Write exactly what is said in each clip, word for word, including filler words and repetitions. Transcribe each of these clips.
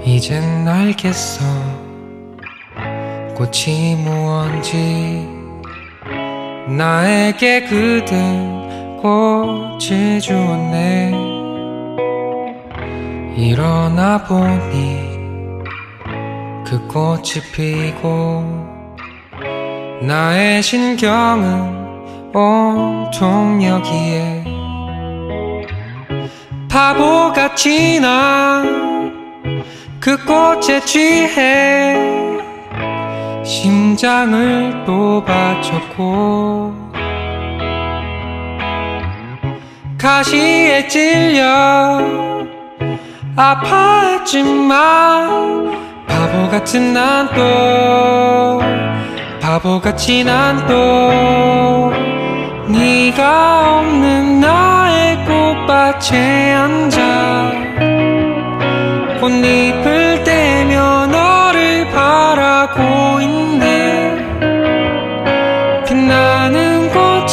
이젠 알겠어 꽃이 무언지 나에게 그댄 꽃을 주었네. 일어나 보니 그 꽃이 피고 나의 신경은 온통 여기에. 바보같이 난 그 꽃에 취해 심장을 또 바쳤고 가시에 찔려 아파했지만 바보같은 난 또 바보같이 난 또 네가 없는 나의 꽃밭에 앉아 꽃잎을 떼며 너를 바라고 있네. 빛나는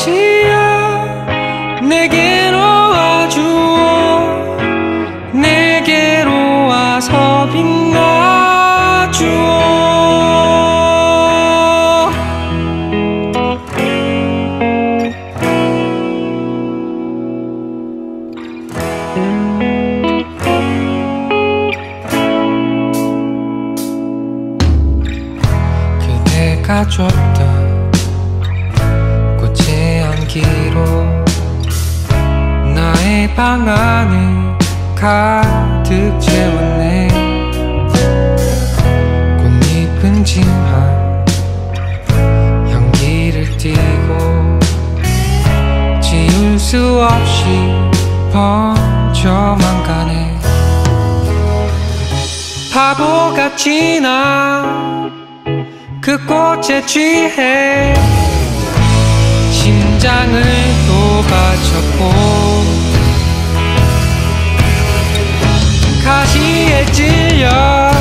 꽃이야 내게로 와주오. 내게로 와서 빛나주오. 그대가 줬던 꽃의 향기로 나의 방 안을 가득 채웠네. 꽃잎은 진한 향기를 띠고 지울 수 없이 번져만 가네. 바보같이 난 그 꽃에 취해 심장을 또 바쳤고 가시에 찔려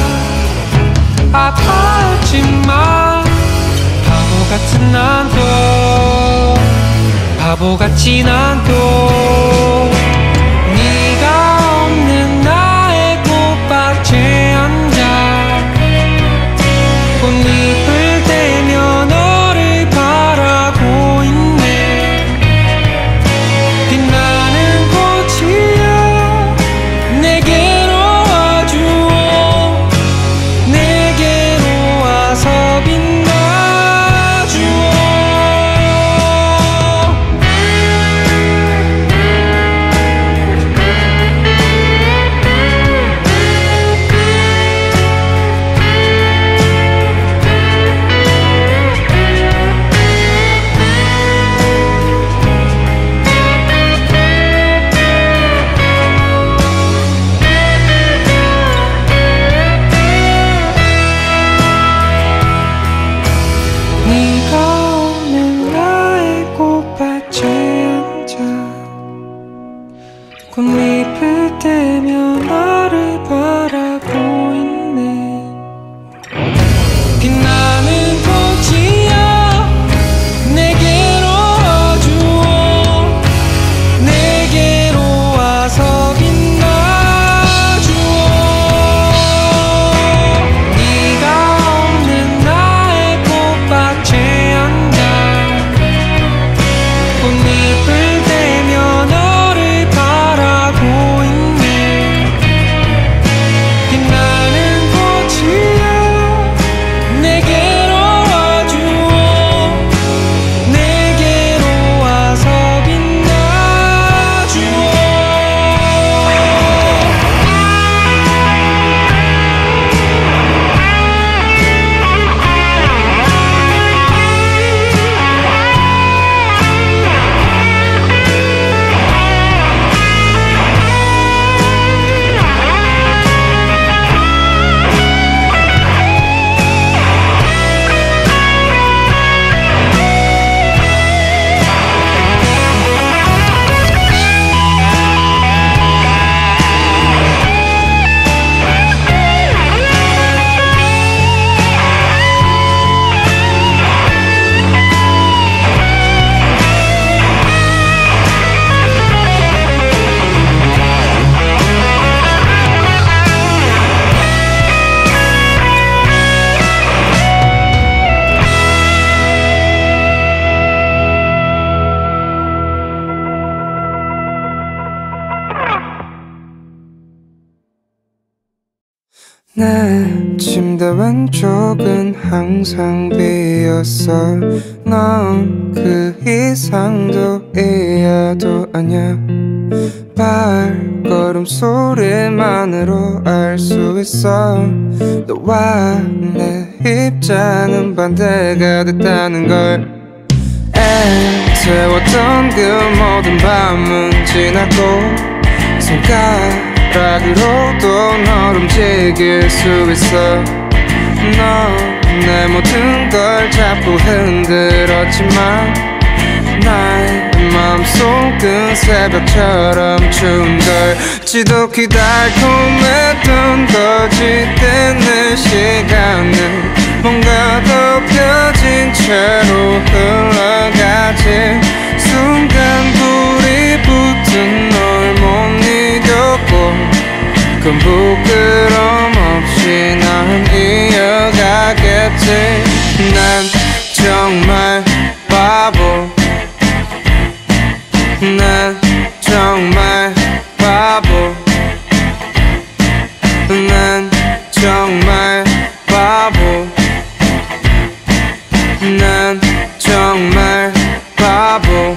아파했지만 바보같은 난 또 바보같이 난 또 네가 없는 나의 꽃밭에 앉아 꽃잎을 떼며 너를 바라고 있네. 빛나는 꽃이야 내게로 와주오. 내게로 와서 빛나주오. 내 침대 왼쪽은 항상 비었어. 넌 그 이상도 이해도 아냐. 발걸음 소리만으로 알 수 있어. 너와 내 입장은 반대가 됐다는 걸. 애태웠던 그 모든 밤은 지났고 손가락으로도 널 움직일 수 있어. 너 내 모든 걸 잡고 흔들었지만 나의 마음속은 새벽처럼 추운 걸. 지독히 달콤했던 거짓 되는 시간은 뭔가 덮여진 채로 흘러가지. 순간 불이 붙은 널 못 이겼고 큰 부끄럼 없이 난 이어가겠지. 난 정말 바보. 난 정말 바보. 난 정말 바보. 난 정말 바보.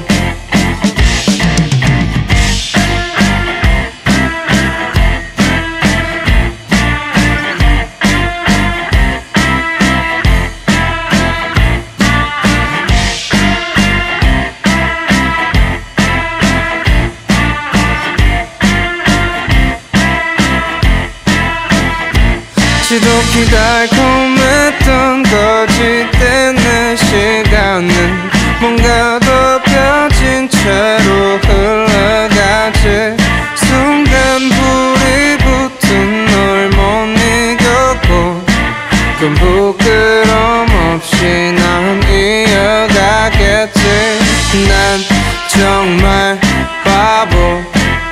지독히 달콤했던 거짓되는 시간은 뭔가 덮여진 채로 흘러가지. 순간 불이 붙은 널 못 이겼고 큰 부끄럼 없이 난 이어가겠지. 난 정말 바보.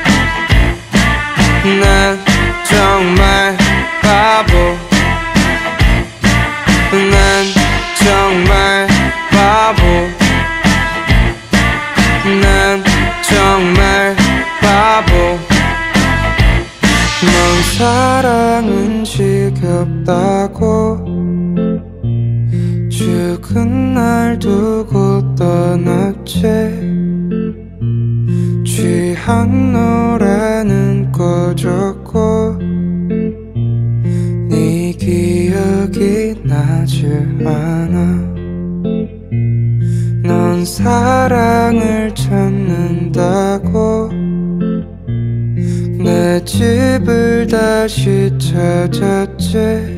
난 정말 바보. 난 정말 바보. 난 정말 바보. 넌 사랑은 지겹다고 죽은 날 두고 떠났지. 취한 노래는 꺼졌고 네 기억이 나지 않아. 넌 사랑을 찾는다고 내 집을 다시 찾았지.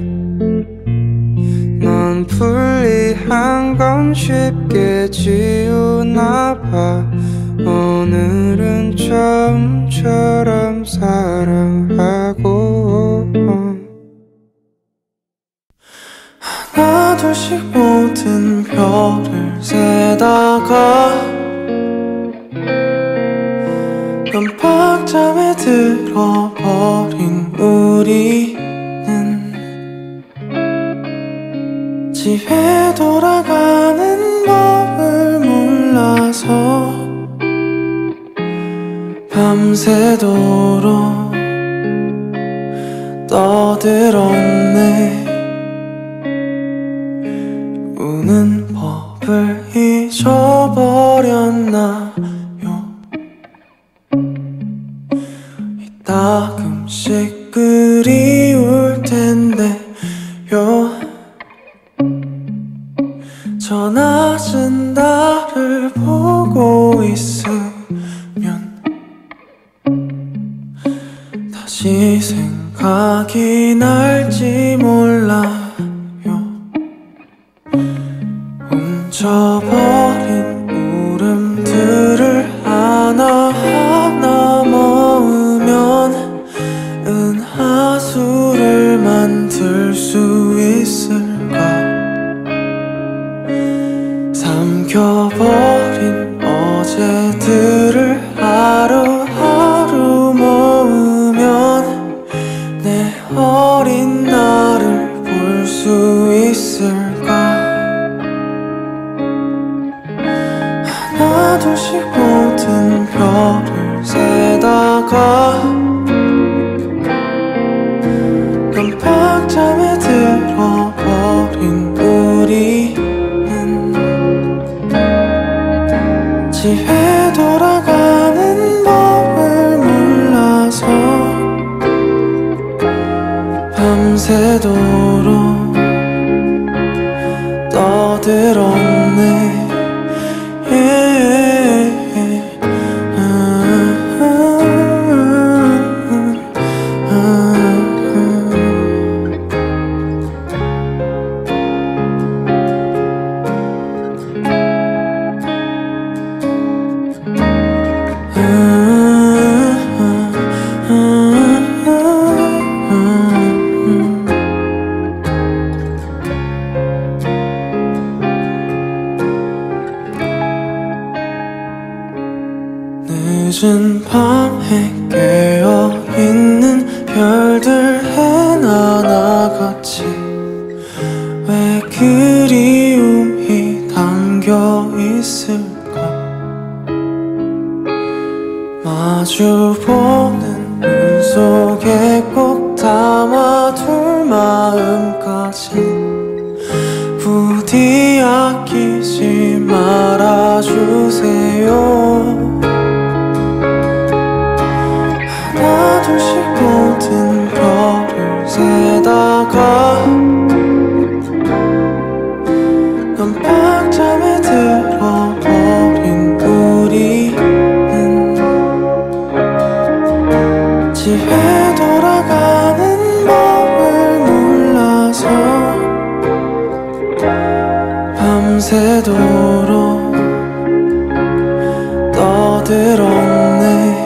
넌 불리한 건 쉽게 지우나 봐. 오늘은 처음처럼 사랑하고 하나 둘씩 모든 별을 세다가 깜빡잠에 들어버린 우리는 집에 돌아가는 법을 몰라서 밤새도록 떠들었네. 우는 법을 잊어버렸나요? 가끔씩 그리울 텐데요. 저 낮은 달을 보고 있으면 다시 생각이 날지 몰라요. 훔쳐버린 울음들을 하나하나 모으면 은하수를 만들 수 있을까. 삼켜버린 어제들을 하루하루 모으면 내 어린 나를 볼 수 있을까. 하나 둘씩 모든 별을 세다가 깜빡 깜빡잠에 들어버린 우리는 집에 돌아가는 법을 몰라서 밤새도록 떠들었네. 늦은 밤에 깨어있는 별들 해나나같이 왜 그리움이 담겨있을까. 마주보는 눈 속에 꼭 담아둘 마음까지 부디 아끼지 말아주세요. 하나둘씩 모든 별을 세다가 깜빡잠에 들어버린 우리는 집에 돌아가는 법을 몰라서 밤새도록 떠들었네.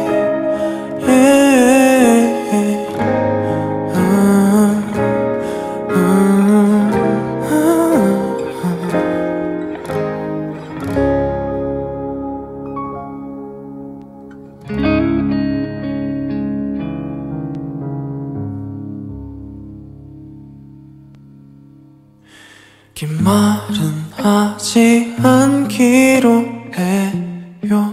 긴 말은 하지 않기로 해요.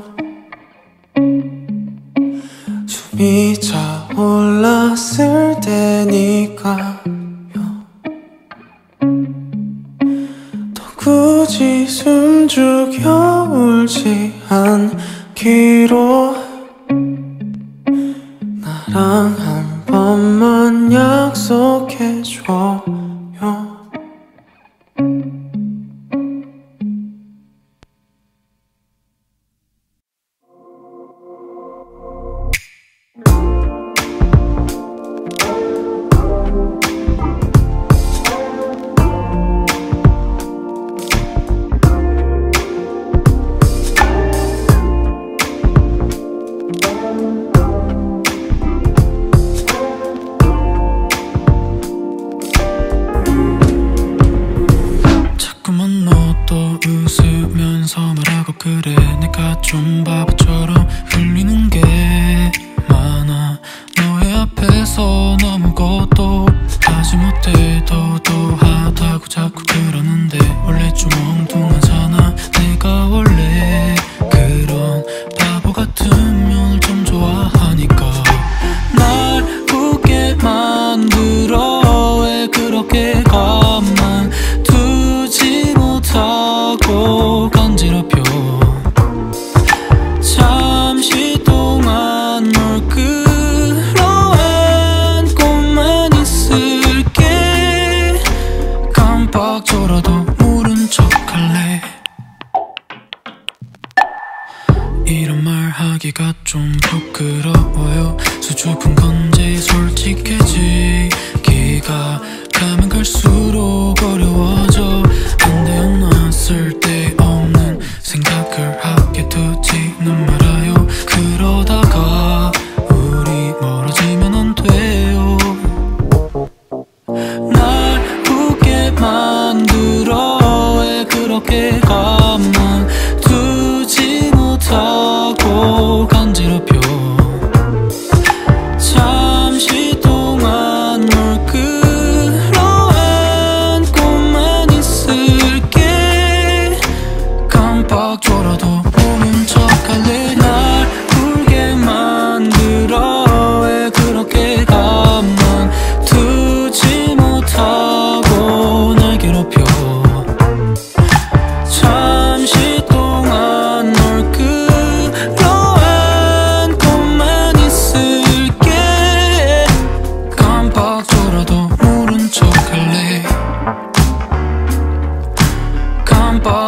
숨이 차올랐을 때니까요. 더 굳이 숨죽여 울지 않기로 나랑 한 번만 약속해줘요. 그래 내가 좀 바보처럼 흘리는 게 많아. 너의 앞에서 아무것도 하지 못해 도도하다고 자꾸 그러는데 원래 좀 엉뚱하잖아. 내가 원래 그런 바보 같은 면을 좀 좋아하니까 날 웃게 만들어. 왜 그렇게 가만 두지 못하고 간지럽혀. 잠시 동안 널 끌어안고만 있을게. 깜빡져라도 모른 척할래. 이런 말 하기가 좀 부끄러워요. 수줍은 건지 솔직해지기가 가면 갈수록 어려워져. 안 되었나 쓸데없는 생각을 하게 두지는 말아요. 그러다가 우리 멀어지면 안 돼요. 날 웃게 만들어. 왜 그렇게 가만 두지 못하고 간지럽혀. 잠시 동안 널 끌어안고만 있어.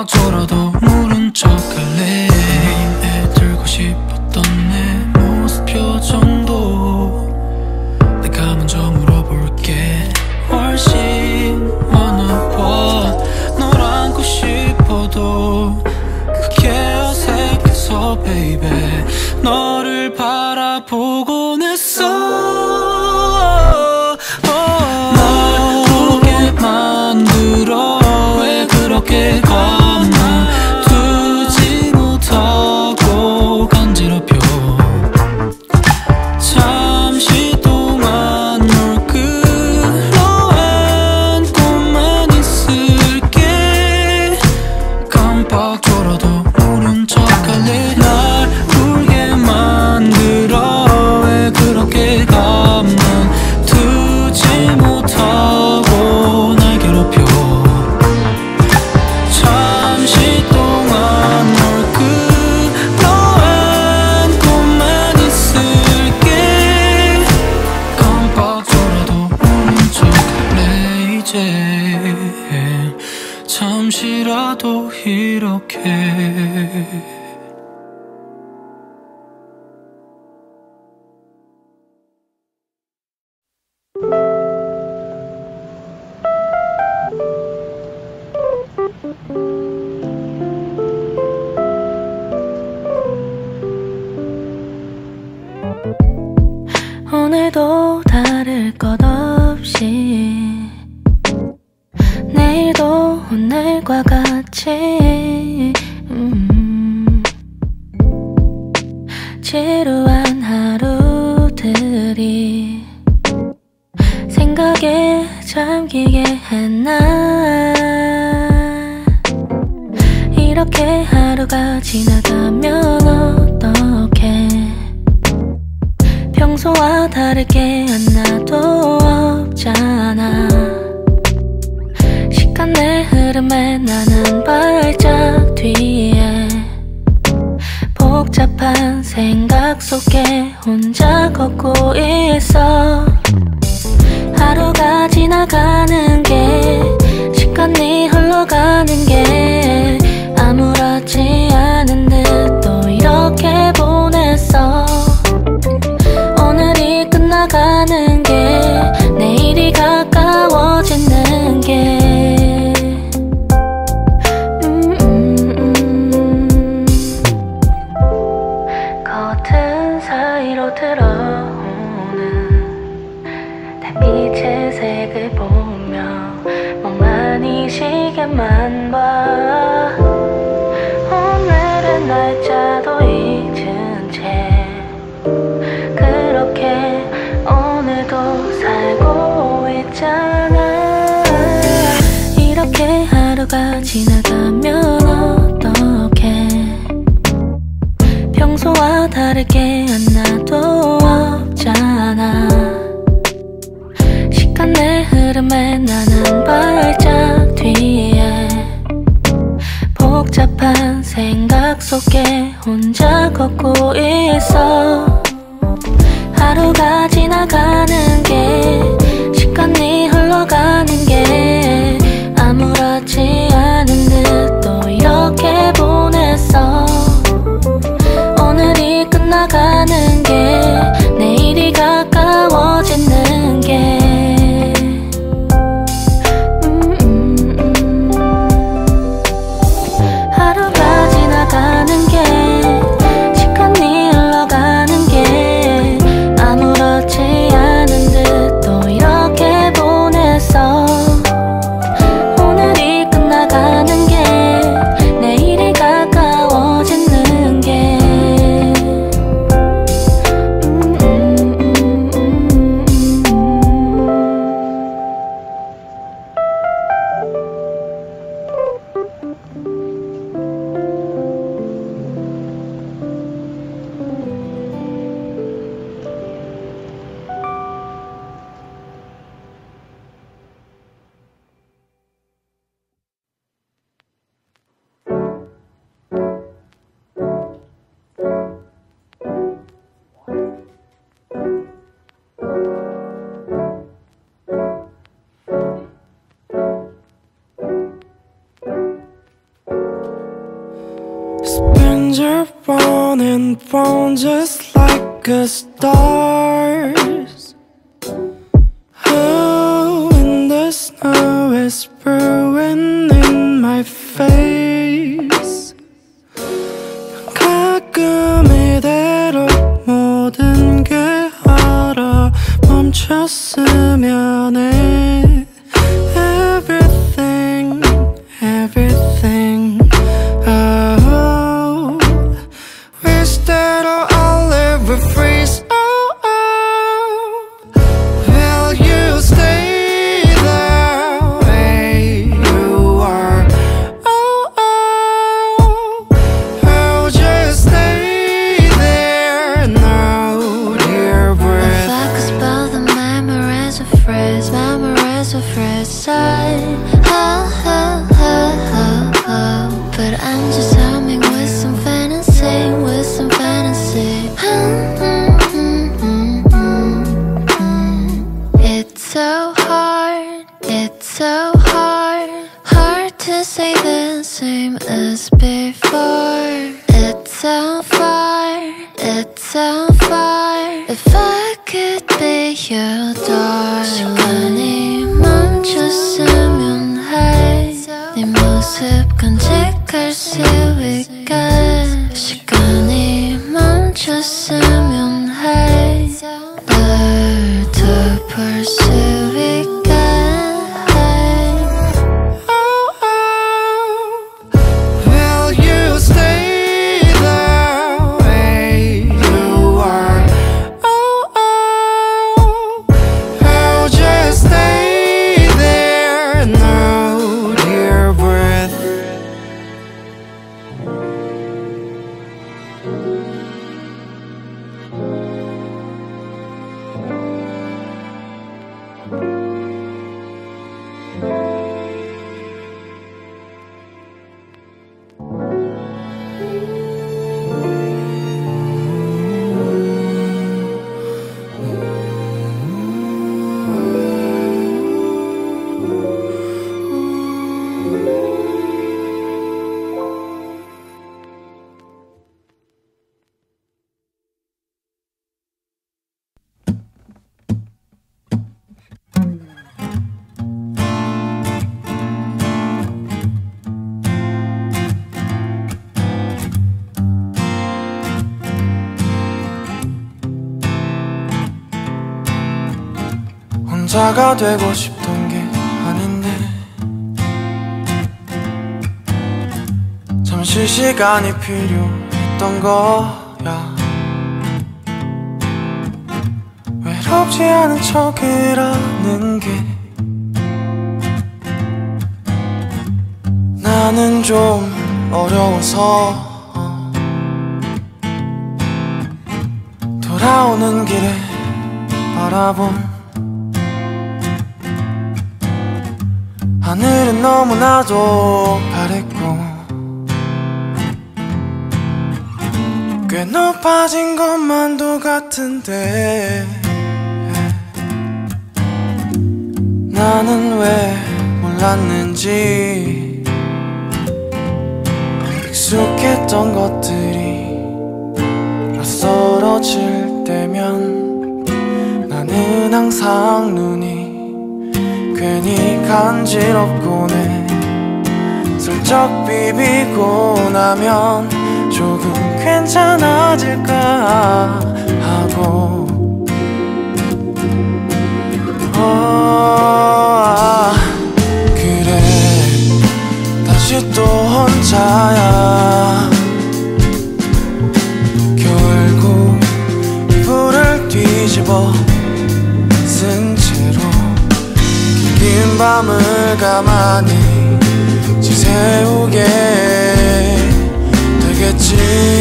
깜빡 졸아도 모른 척할래. 애들고 싶었던 내 모습 표정도 내가 먼저 물어볼게. 훨씬 많아 널 안고 싶어도 그게 어색해서 baby 너를 바라보곤 했어. 날 보게 만들어 왜 그렇게 가만 두지 못하고 간지럽혀. 잠시 동안 널 끌어 안고만 있을게. 깜빡 졸아도 모른 척할래. 날 울게 만들어 왜 그렇게 가만 두지 못하고 날 괴롭혀. 잠시 동안 널 끌어 안고만 있을게. 깜빡 졸아도 모른 척할래. 이제 잠시라도 이렇게. 오늘도 다를 것 없이 내일도 오늘과 같이 음 지루한 하루들이 생각에 잠기게 했나. 이렇게 하루가 지나가면 어떡해. 평소와 다르게 하나도 없잖아. 시간 내 흐름에 나는 발짝 뒤에 복잡한 생각 속에 혼자 걷고 있어. 하루가 지나가는 게 시간이 흘러가는 게 아무렇지 않은 듯 또 이렇게 보냈어. 오늘이 끝나가는 게 내일이 가까워지는 게 음, 음, 음. 커튼 사이로 들어오는 달빛의 색을 보며 멍하니 시계만 봐. 오늘은 날짜도 잊은 채 그렇게 오늘도 살고 있잖아. 이렇게 하루가 지나가면 어떡해. 평소와 다르게 하나도 없잖아. 시간 내 흐름에 나는 발짝 뒤에 복잡한 생각 속에 혼자 걷고 있어. 하루가 지나가는 게 시간이 흘러가는 게 아무렇지 않은 듯 또 이렇게 보냈어. 오늘이 끝나가는 게 내일이 가까워지는 게 음, 음, 음. 하루가 지나가는 게 시간이 흘러가는 게 아무렇지 않은 듯 born and born just like a stars. Oh, and the snow is brewing in my face. 가끔 이대로 모든 게 알아 멈췄으면 해. Everything, everything. Oh, wish that I'll ever freeze. Oh, oh, will you stay the way you are? Oh, oh, I'll just stay there. No, dear breath. If I could spell the memorize a phrase, memorize a phrase, I, oh, oh, oh, oh, oh. But I'm just humming with some fantasy, with some fantasy. It's so hard, it's so hard, hard to say the same as before. It's so far, it's so far. If I could be your door. 시간이 멈췄으면 해. 네 모습 간직할 수 있게. 시간이 멈췄으면 해. 널 더 볼 수 있게. Oh, oh, will you stay the way you are? Oh, oh, I'll just stay there. No, dear breath. 혼자가 되고 싶던 게 아닌데 잠시 시간이 필요했던 거야. 외롭지 않은 척을 하는 게 나는 좀 어려워서 돌아오는 길에 바라본 하늘은 너무나도 파랬고 꽤 높아진 것만도 같은데 나는 왜 몰랐는지 익숙했던 것들이 낯설어질 때면 나는 항상 눈이 괜히 간지럽곤 해. 슬쩍 비비고 나면 조금 괜찮아질까 하고 어, 그래 다시 또 혼자야. 결국 불을 뒤집어 쓴 채로 긴 밤을 가만히 지새우게 되겠지.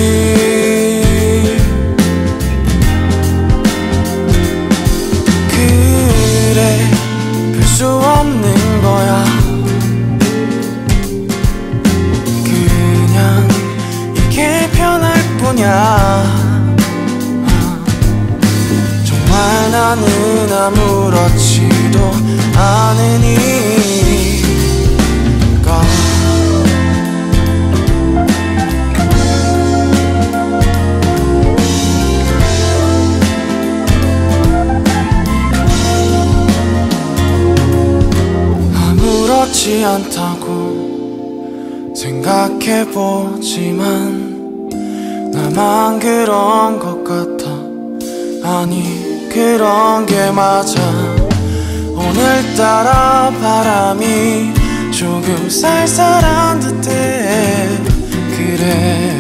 그래 별 수 없는 거야. 그냥 이게 편할 뿐이야. 정말 나는 아무렇지도 않으니까. 그렇지 않다고 생각해보지만 나만 그런 것 같아. 아니 그런 게 맞아. 오늘따라 바람이 조금 쌀쌀한 듯해. 그래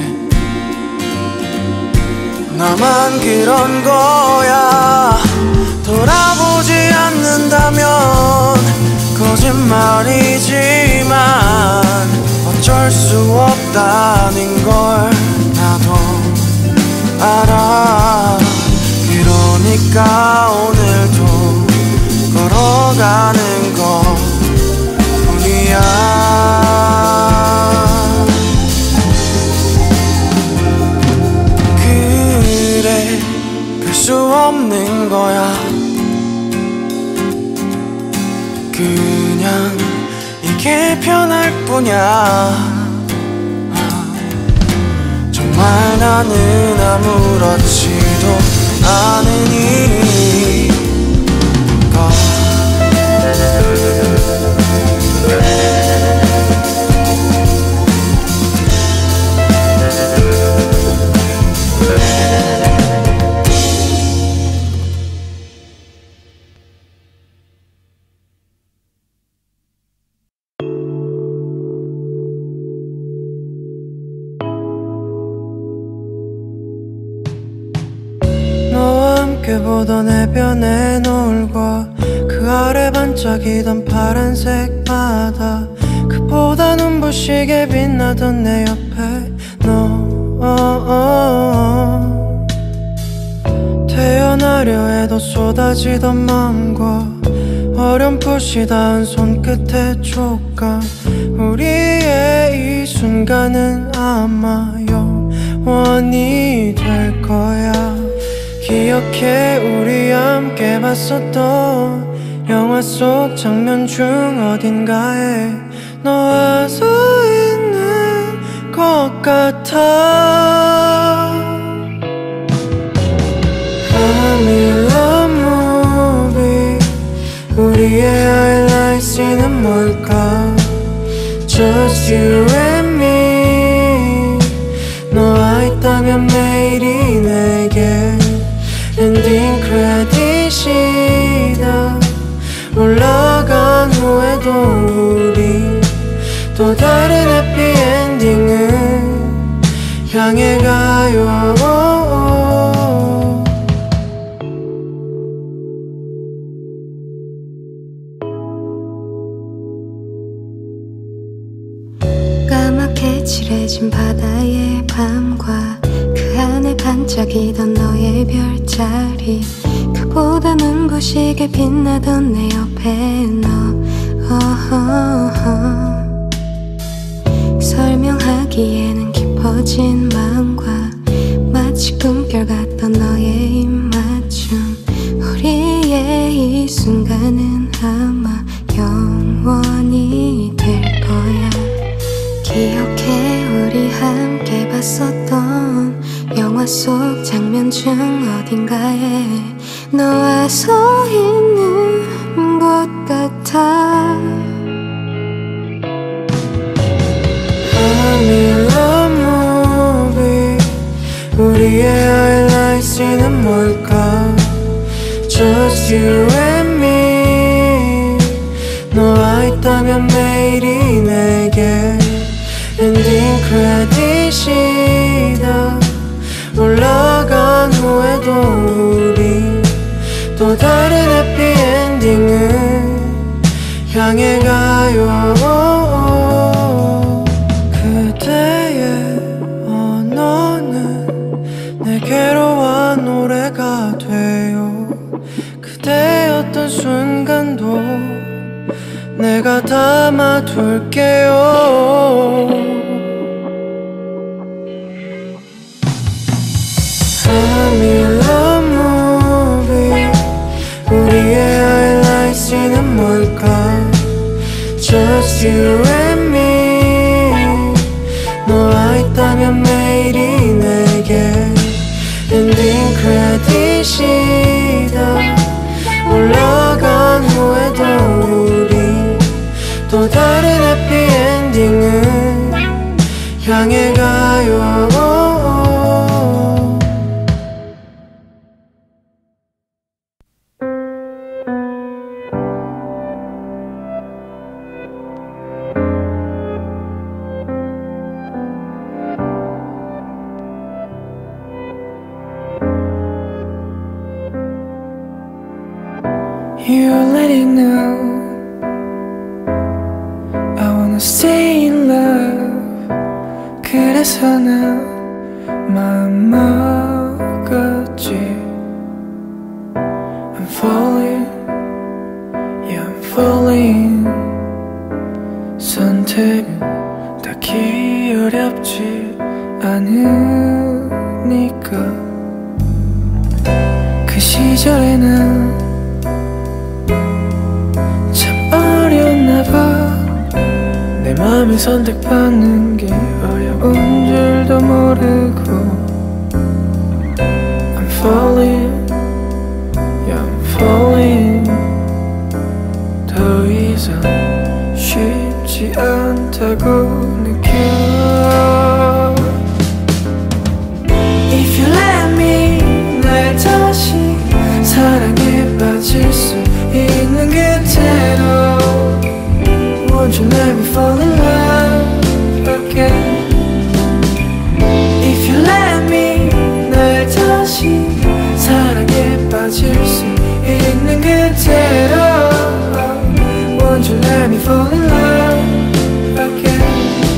나만 그런 거야. 돌아보지 않는다면 거짓말이지만 어쩔 수 없다는 걸 나도 알아. 그러니까 오늘도 걸어가는 것 뿐이야. 그래 별 수 없는 거야. 그냥 이게 편할 뿐이야. 정말 나는 아무렇지도 않으니까. 함께 보던 해변의 노을과 그 아래 반짝이던 파란색 바다, 그보다 눈부시게 빛나던 내 옆에 너. 태어나려 해도 쏟아지던 마음과 어렴풋이 닿은 손끝의 촉감, 우리의 이 순간은 아마 영원히 될 거야. 기억해 우리 함께 봤었던 영화 속 장면 중 어딘가에 너와 서 있는 것 같아. I'm in love movie. 우리의 하이라이트는 뭘까? Just you and me. 너와 있다면 매일이 내게 엔딩 크레딧이다. 올라간 후에도 우리 또 다른 해피엔딩을 향해 가요. 까맣게 칠해진 바다의 밤과 그 안에 반짝이던 너의 별자리, 그보다 눈부시게 빛나던 내 옆에 너. 어허허. 설명하기에는 깊어진 마음과 마치 꿈결 같던 너의 입맞춤, 우리의 이 순간은 아마 영원히 될 거야. 기억해 우리 함께 봤었던 영화 속 장면 중 어딘가에 너와 서 있는 것 같아. I'm in love movie. 우리의 하이라이트는 뭘까? Just you and me. 너와 있다면 매일이 내게 엔딩 크레딧이다. 올라간 후에도 우리 또 다른 해피엔딩을 향해 가요. 그대의 언어는 내게로 노래가 돼요. 그대였던 순간도 내가 담아둘게요. I'm in love movie. 우리의 하이라이트는 뭘까? Just you and me. 너와 있다면 매일이 내게 엔딩 크레딧이다. 올라간 후에도 우리 또 다른 let you know I wanna stay in love. 그래서 난 마음 먹었지. I'm falling, yeah I'm falling. 선택은 딱히 어렵지 않으니까. 그 시절에 난 참 어렸나봐. 내 맘을 선택받는 게 어려운 줄도 모르고. I'm falling, yeah I'm falling. 더 이상 쉽지 않다고 느껴. If you let me 날 다시 사랑에 빠질 수 있는 그대로. Won't you let me fall in love again. If you let me 날 다시 사랑에 빠질 수 있는 그대로. Won't you let me fall in love again.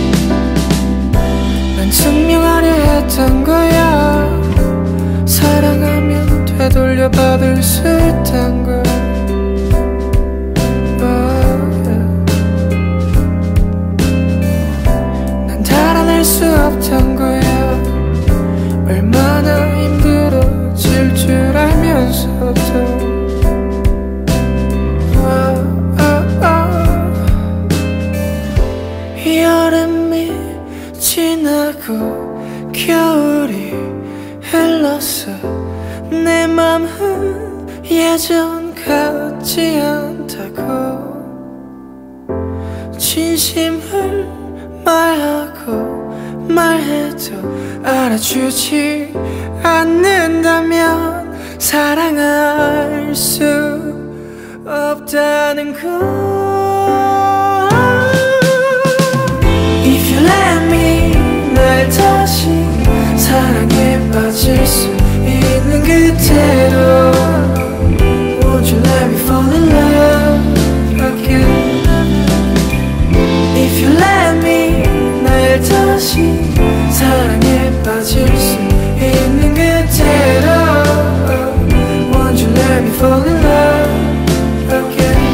난 증명하려 했던 거야. 사랑하면 되돌려받을 수 있단 걸. 난 달아날 수 없단 거야. 얼마나 힘들어질 줄 알면서도. 여름이 지나고 겨울이 흘렀어. 내 맘은 예전 같지 않다고. 진심을 말하고 말해도 알아주지 않는다면 사랑할 수 없다는 걸. If you let me 날 다시 사랑에 빠질 수 있는 그대로. Won't you let me fall in love again. If you let me 날 다시 사랑에 빠질 수 있는 그대로. Won't you let me fall in love again.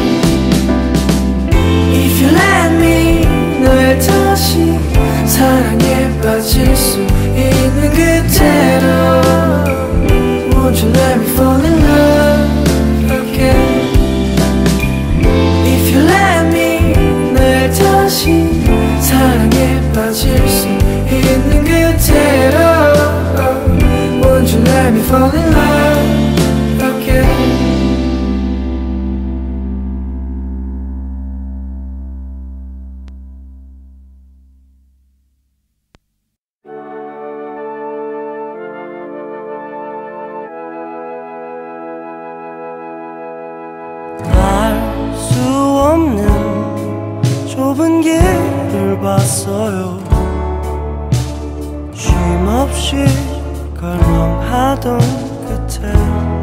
If you let me 날 다시 사랑에 빠질 수 있는 그대로. Won't you let me fall in love again. If you let me 날 다시 사랑에 빠질 수 있는 그대로. Won't you let me fall in love again. 좁은 길을 봤어요. 쉼없이 갈망하던 끝에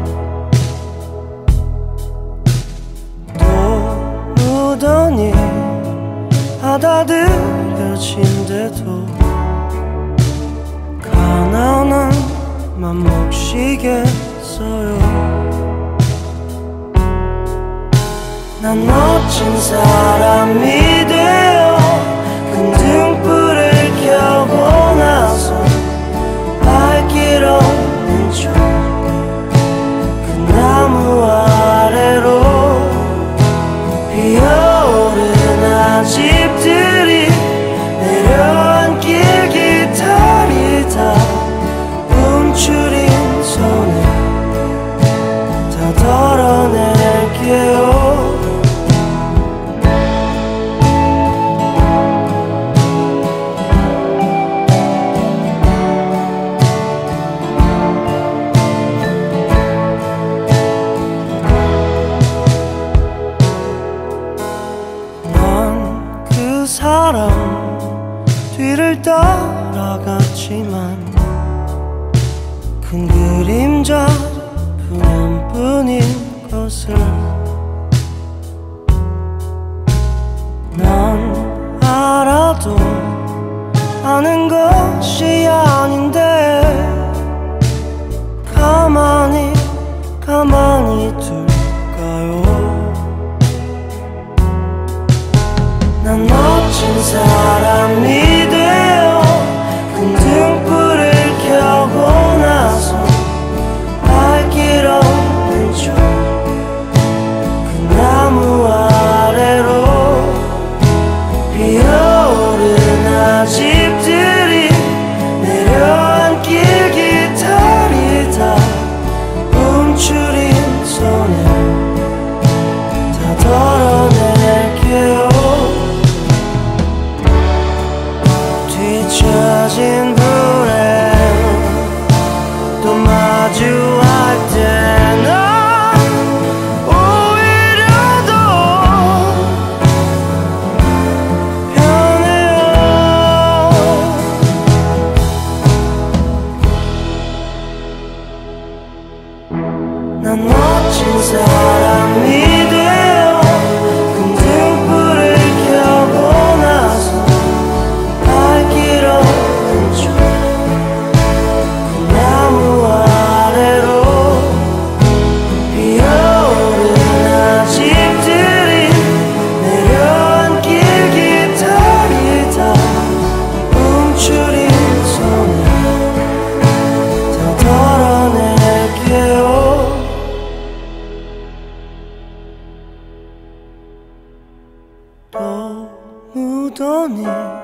또 오더니 받아들여진대도 가난한 맘먹시겠어요. 난 멋진 사람이 되어 큰 등불을 켜고 나서 발길 없는 저 그 나무 아래로 피어오른 아집들이 내려앉길 기다리다 움츠린 손에 다 덜어낼게요. 뒤를 따라갔지만 큰 그림자 분연뿐인 것을 오더니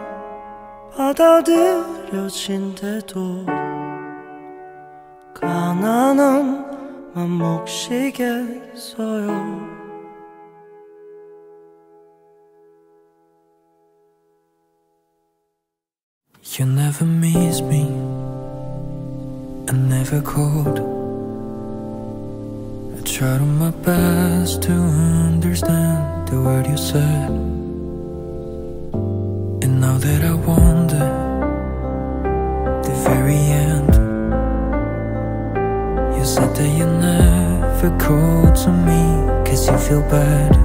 받아들여진대도 가난한 맘 몫이겠어요. You never miss me, I never called. I tried on my best to understand the word you said. And now that I wonder the very end, you said that you never called to me cause you feel bad.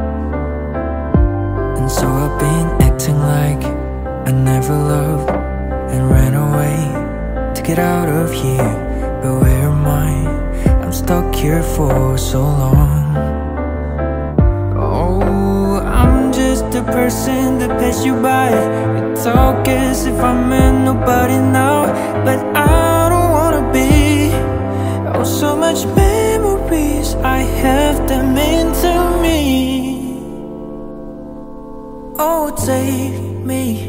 And so I've been acting like I never loved and ran away to get out of here. But where am I? I'm stuck here for so long. Oh, I'm just a person that passed you by. You talk as if I meant nobody now, but I don't wanna be. Oh, so much memories I have that mean to me. Oh, take me.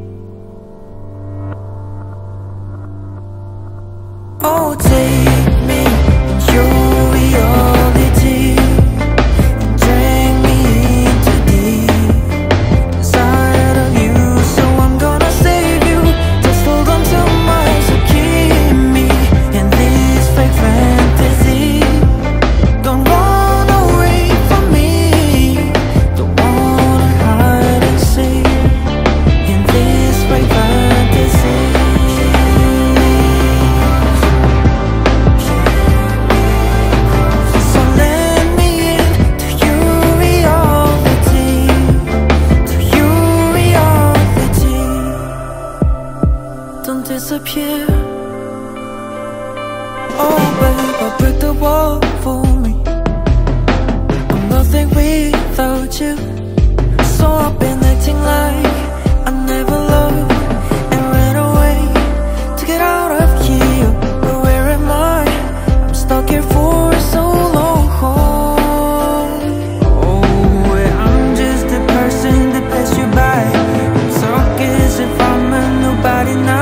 Oh, take me in your reality and drag me into deep inside of you. So I'm gonna save you. Just hold on to mine, so keep me in this fake fantasy. Don't run away from me. Don't wanna hide and seek in this fake fantasy. Disappear. Oh babe, break the wall for me. I'm nothing without you. So I've been acting like I never loved and ran away to get out of here. But where am I? I'm stuck here for so long. Oh, I'm just a person that passed you by. Talk as if I'm a nobody now.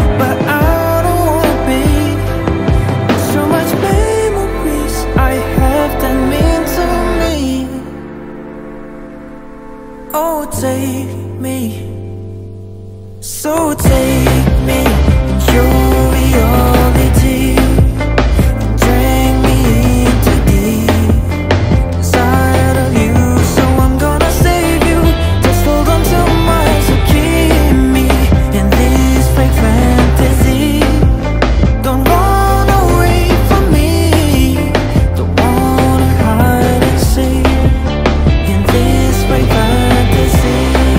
Oh, take me. So take me in your reality and drag me into deep inside of you. So I'm gonna save you. Just hold on to mine, so keep me in this fake fantasy. Don't run away from me. Don't wanna hide and seek in this fake fantasy.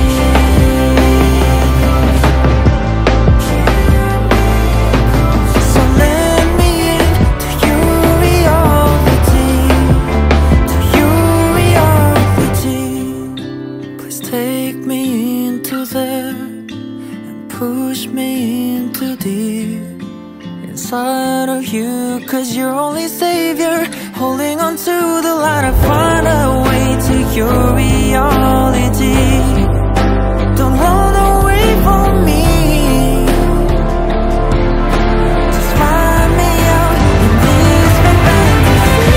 Push me into deep inside of you, cause you're only savior. Holding on to the light, I find a way to your reality. Don't run away from me. Just find me out in this fantasy.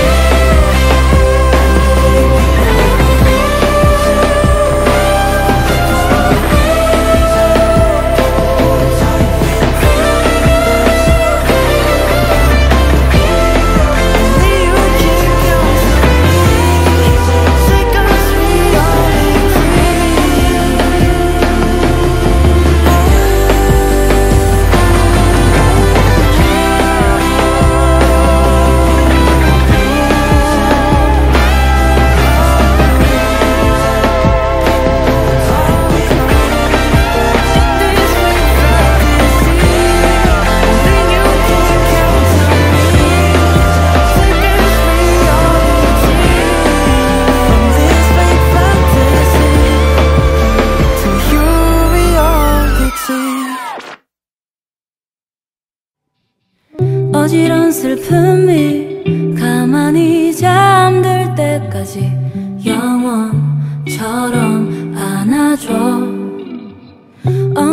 어지러운 슬픔이 가만히 잠들 때까지 영원처럼 안아줘.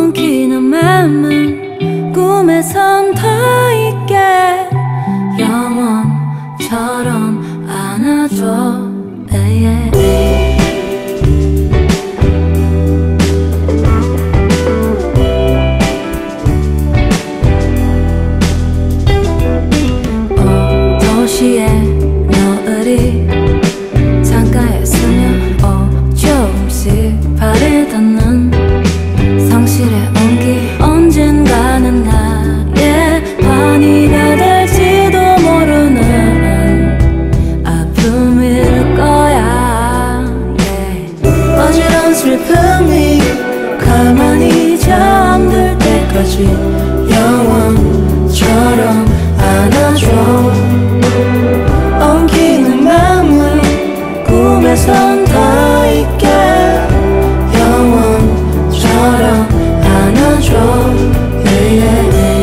엉키는 맘은 꿈에선 더 있게 영원처럼 안아줘. 어, 도시의 노을이 창가에 스며 어, 조금씩 발에 닿는 성실의 온기. 언젠가는 나의 환희가 될지도 모르는 아픔일 거야. yeah. 어지러운 슬픔이 가만히 잠들 때까지 영원처럼 안아줘. 엉키는 맘을 꿈에선 다 있게 영원처럼 안아줘. yeah, yeah, yeah.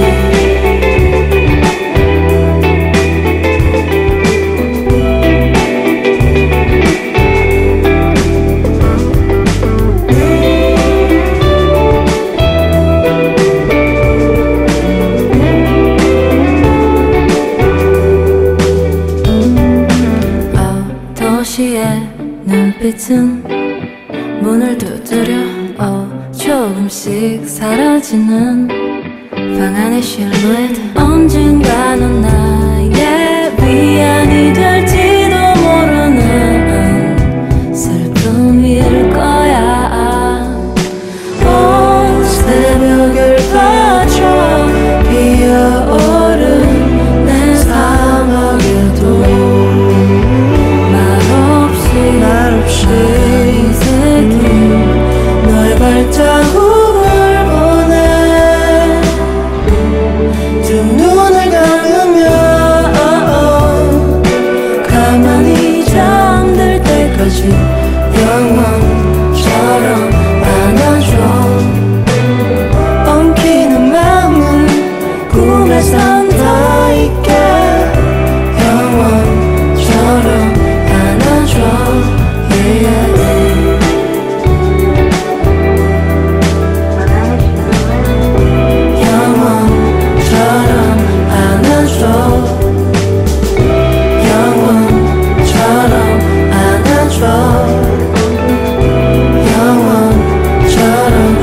도시의 눈빛은 문을 두드려 어, 조금씩 사라지는 방 안의 실루엣. 언젠가는 나의 위안이 될지도 모르는 슬픔일 거야. 온 새벽을 바쳐 피어오른 내 사막에도 말없이 새긴 너의 발자국을 보내. 두 눈을 감으면 가만히 잠들 때까지 영원처럼 안아줘. 엉키는 맘은 꿈에선 다 있게 영원처럼 안아줘. yeah, yeah, yeah. 영원처럼 안아줘. 영원처럼 안아줘. 영원처럼 아.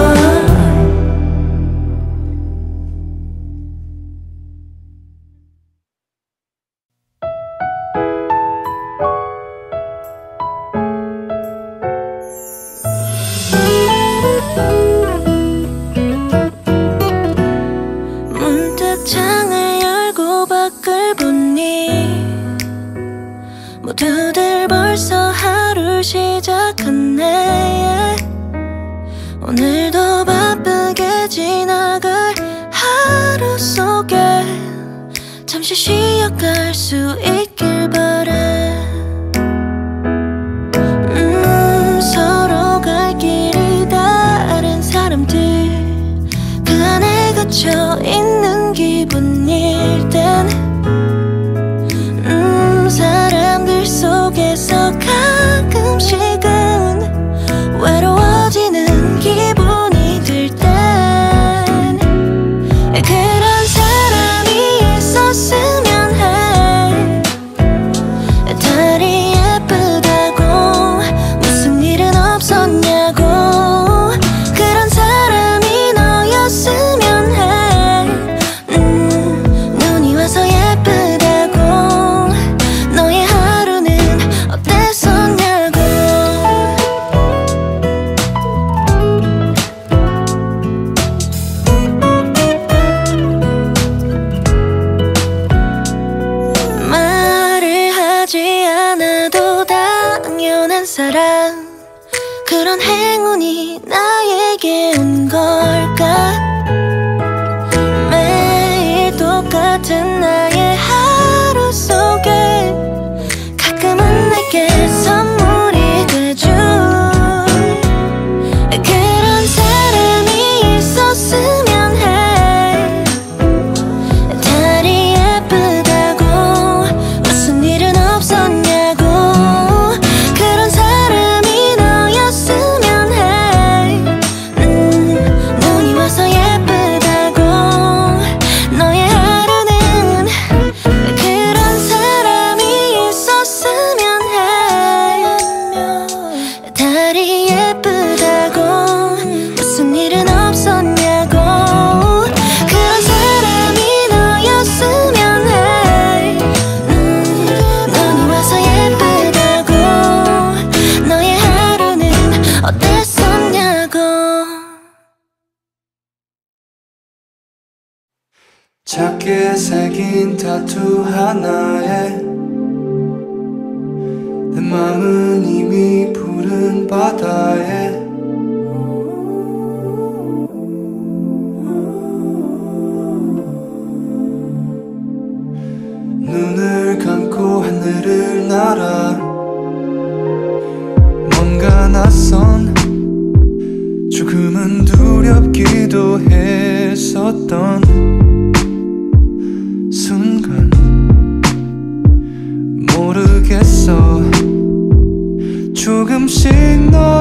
문득 창을 열고 밖을 보니 모두들 벌써 하루를 시작했네. 오늘도 바쁘게 지나갈 하루 속에 잠시 쉬어갈 수 있길 바래. 음, 서로 갈 길이 다른 사람들 그 안에 갇혀 있는 기분일 땐 음, 사람들 속에서 가끔씩은 외로워지는 기분이 들 땐 그런 사람이 있었으면 해. 달이 예쁘다고 무슨 일은 없었냐고. 그런 사람이 너였으면 해. 음, 눈이 와서 예쁘다고 너의 하루는 어땠었냐고. 말을 하지 않아도 당연한 사랑. 그런 행운이 나에게 온 걸까. 매일 똑같은 나의 하루 속에 가끔은 내게 선물이 돼준 그런 사람이 있었으면 해. 달이 예쁘다고 무슨 일은 없었냐고. 그런 사람이 너였으면 해. 음, 어딜 썼냐고. 작게 새긴 타투 하나에 내 맘은 이미 푸른 바다에 눈을 감고 하늘을 날아 뭔가 낯선 조금은 두렵기도 했었던 순간 모르겠어 조금씩 널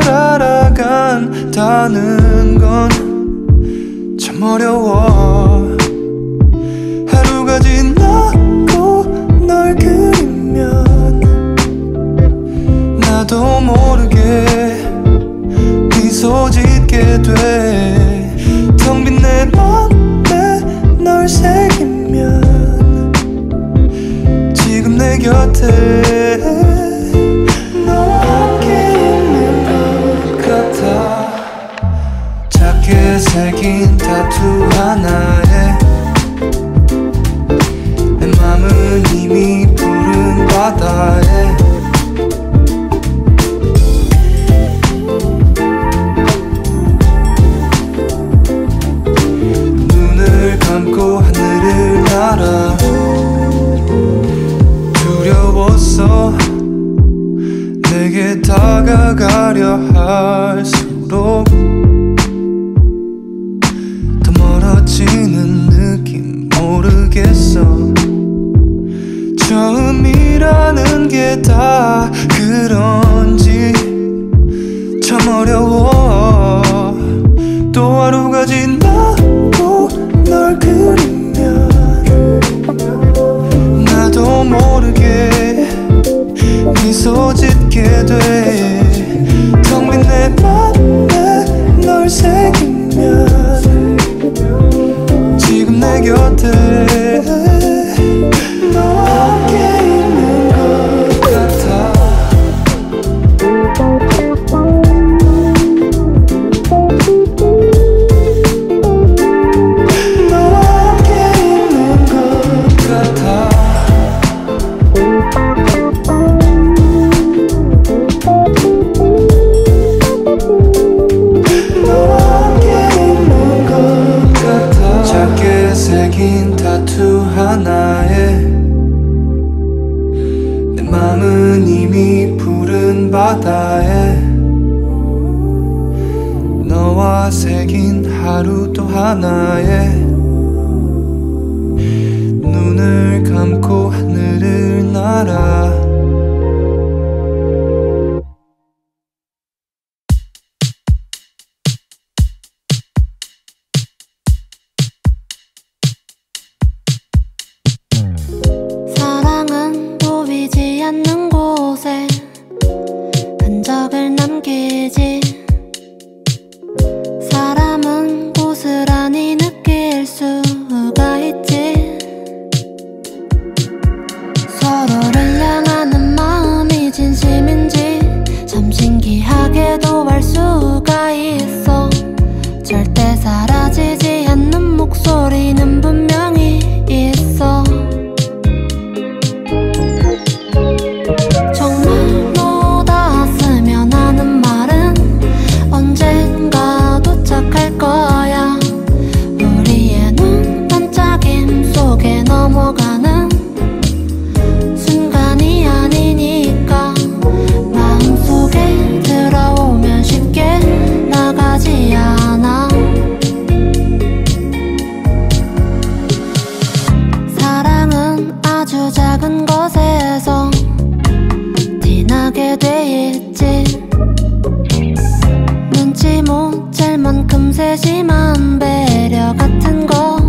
알아간다는 건 참 어려워 하루가 지나고 널 그리면 나도 모르게 미소 짓게 돼 텅 빈 내 맘에 널 새기면 지금 내 곁에 너와 함께 있는 것 같아 작게 새긴 타투 하나에 내 맘은 이미 푸른 바다에 눈을 감고 하늘을 날아 두려웠어 내게 다가가려 할수록 더 멀어지는 느낌 모르겠어 처음이라는 게 다 그런지 참 어려워 또 하루가 지나고 널 그리면 나도 모르게 미소 짓게 돼 텅 빈 내 맘에 널 새기면 지금 내 곁에 너와 함께 있는 것 같아 너와 함께 있는 것 같아 작게 새긴 타투 하나에 내 맘은 이미 푸른 바다에 너와 새긴 하루 또 하나에 눈을 감고 하늘을 날아 사랑은 보이지 않는 곳에 흔적을 남기지 사람은 고스란히 느낄 수가 있지 서로를 향하는 마음이 진심인지 참 신기하게도 알 수가 있어 절대 사라지지 않는 목소리는 분명히 있어 정말로 닿았으면 하는 말은 언젠가 도착할 거야 우리의 눈 반짝임 속에 넘어가는 순간이 아니니까 마음속에 들어오면 쉽게 나가지 않아 사랑은 아주 작은 것에서 티나게 돼 있지 눈치 못 챌 만큼 세심한 배려 같은 거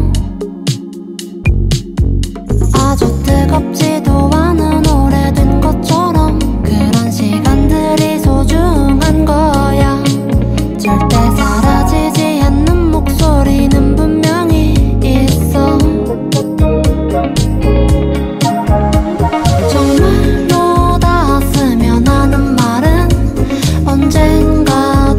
아주 뜨겁지도 않은 오래된 것처럼 그런 시간들이 소중한 거야 절대 사라지지 않는 목소리는 분명히 있어 정말로 닿았으면 하는 말은 언젠가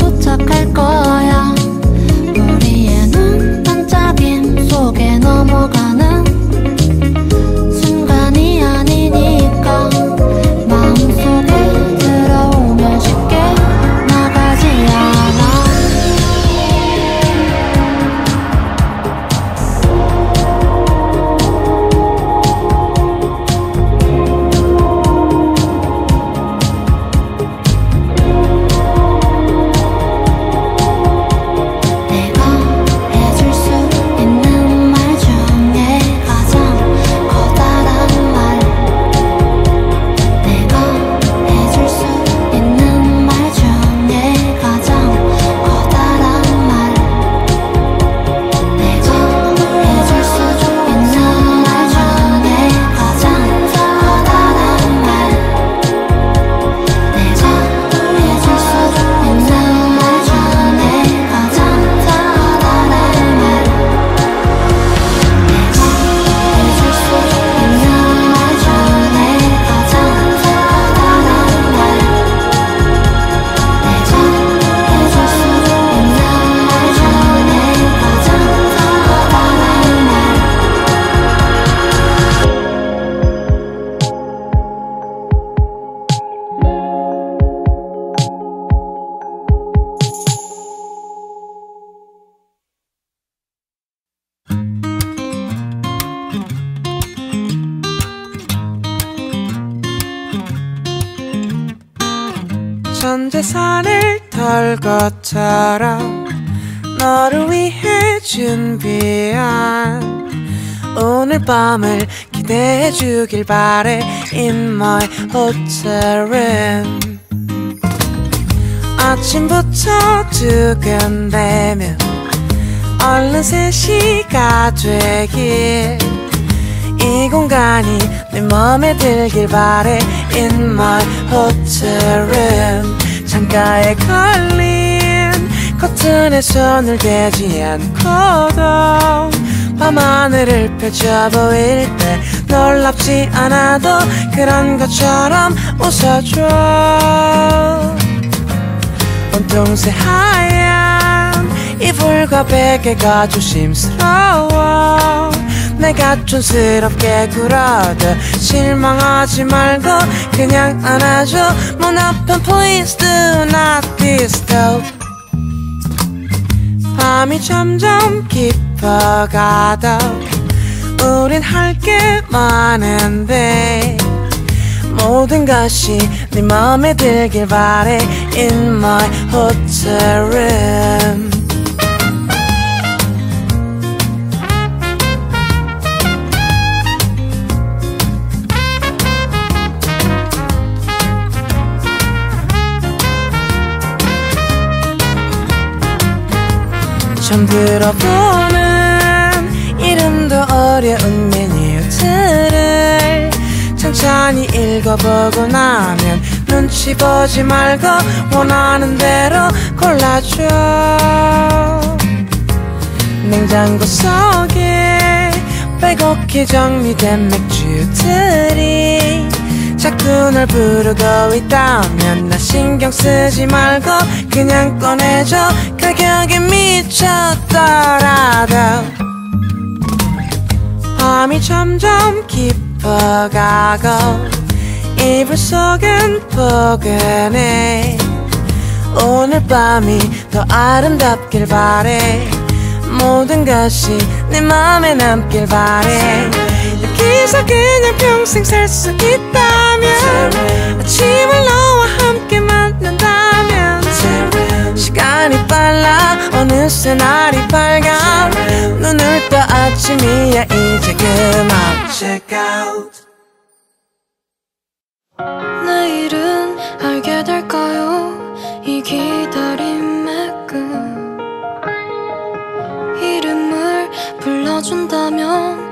언제 산을 털 것처럼 너를 위해 준비한 오늘 밤을 기대해 주길 바래 In my hotel room. 아침부터 두근대면 얼른 세 시가 되길 이 공간이 내 맘에 들길 바래 In my hotel room. 창가에 걸린 커튼에 손을 대지 않고도 밤하늘을 펼쳐 보일 때 놀랍지 않아도 그런 것처럼 웃어줘. 온통 새하얀 이불과 베개가 조심스러워. 내가 촌스럽게 굴어도 실망하지 말고 그냥 안아줘. 문 앞은 please do not disturb. 밤이 점점 깊어가도 우린 할 게 많은데 모든 것이 네 맘에 들길 바래 In my hotel room. 처음 들어보는 이름도 어려운 메뉴들을 천천히 읽어보고 나면 눈치 보지 말고 원하는 대로 골라줘. 냉장고 속에 빼곡히 정리된 맥주들이 자꾸 널 부르고 있다면 나 신경 쓰지 말고 그냥 꺼내줘. 가격에 미쳤더라도 밤이 점점 깊어가고 이불 속은 포근해. 오늘 밤이 더 아름답길 바래. 모든 것이 내 맘에 남길 바래. 여기서 그냥 평생 살 수 있다면 아침을 너와 함께 만난다면 시간이 빨라 어느새 날이 밝아. 눈을 떠 아침이야 이제 그만 check out. 내일은 알게 될까요 이 기다림의 끝. 이름을 불러준다면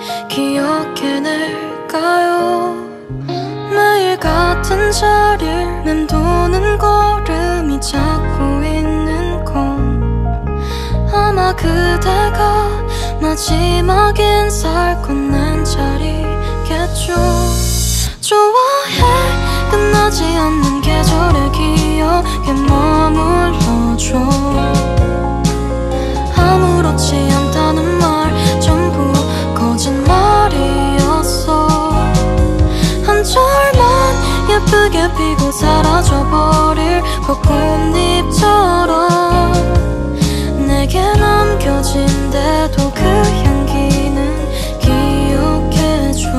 기억해낼까요. 매일 같은 자리를 맴도는 걸음이 잡고 있는 건 아마 그대가 마지막 인사를 건넨 자리겠죠. 좋아해 끝나지 않는 계절의 기억에 머물러줘. 아무렇지 않다는 말 전부 거짓말이었어. 한 절만 예쁘게 피고 사라져버릴 벚꽃잎처럼 내게 남겨진대도 그 향기는 기억해줘.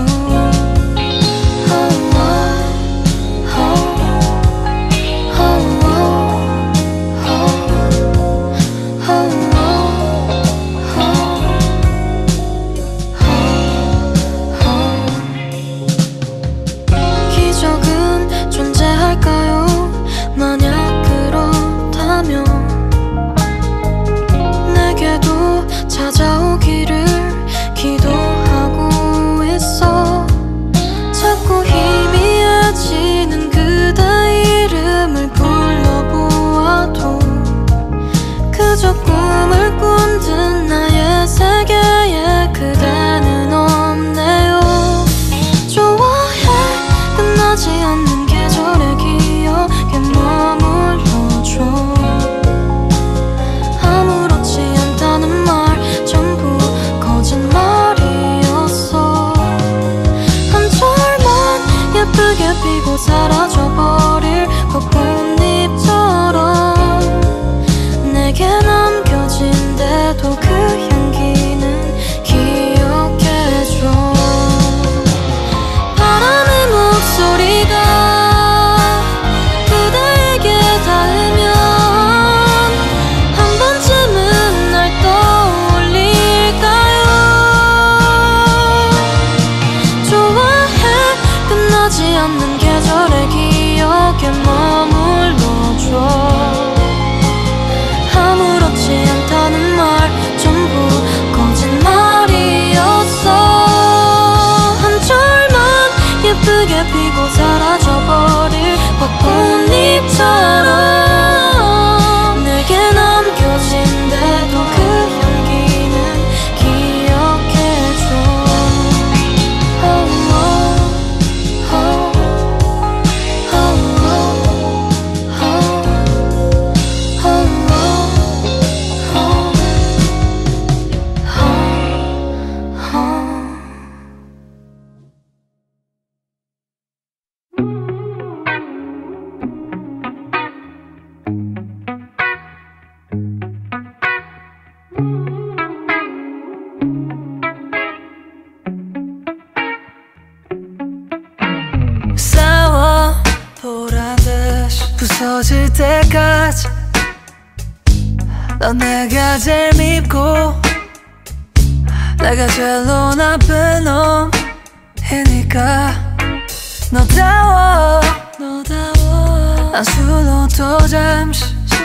기적은 존재할까요? 만약 그런 때까지 넌 내가 제일 밉고 내가 제일로 나쁜 놈이니까 너다워 너다워 난 술로 또 잠시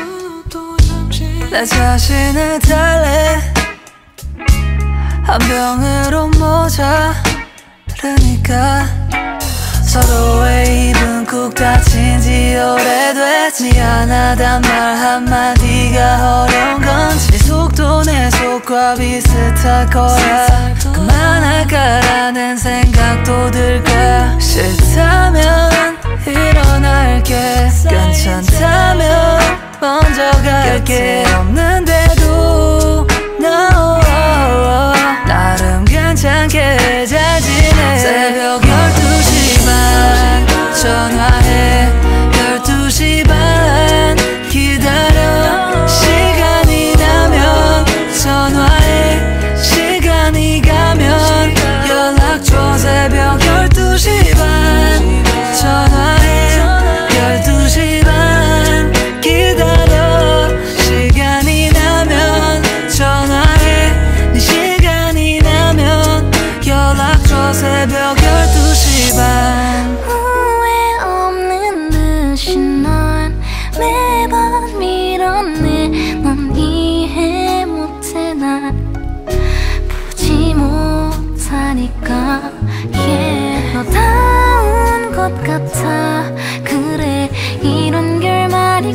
내 자신을 달래 한 병으로 모자르니까 서로의 입은 꾹 닫힌 지 오래됐지 미안하단 말 한마디가 어려운 건지 네 속도 내 속과 비슷할 거야 그만할까라는 생각도 들 거야 싫다면 일어날게 괜찮다면 먼저 갈게 없는데도 no 나름 괜찮게 잘 지내 새벽 열두 시 반 전화해 열두 시 반 기다려 시간이 나면 전화해 시간이 가면 연락줘 새벽 열두 시 반 전화해 열두 시 반 기다려 시간이 나면 전화해 네 시간이 나면 연락줘 새벽 열두 시 반 후회 없는 듯이 난 매번 밀어내 넌 이해 못해 날 보지 못하니까 yeah. 너다운 것 같아 그래 이런 결말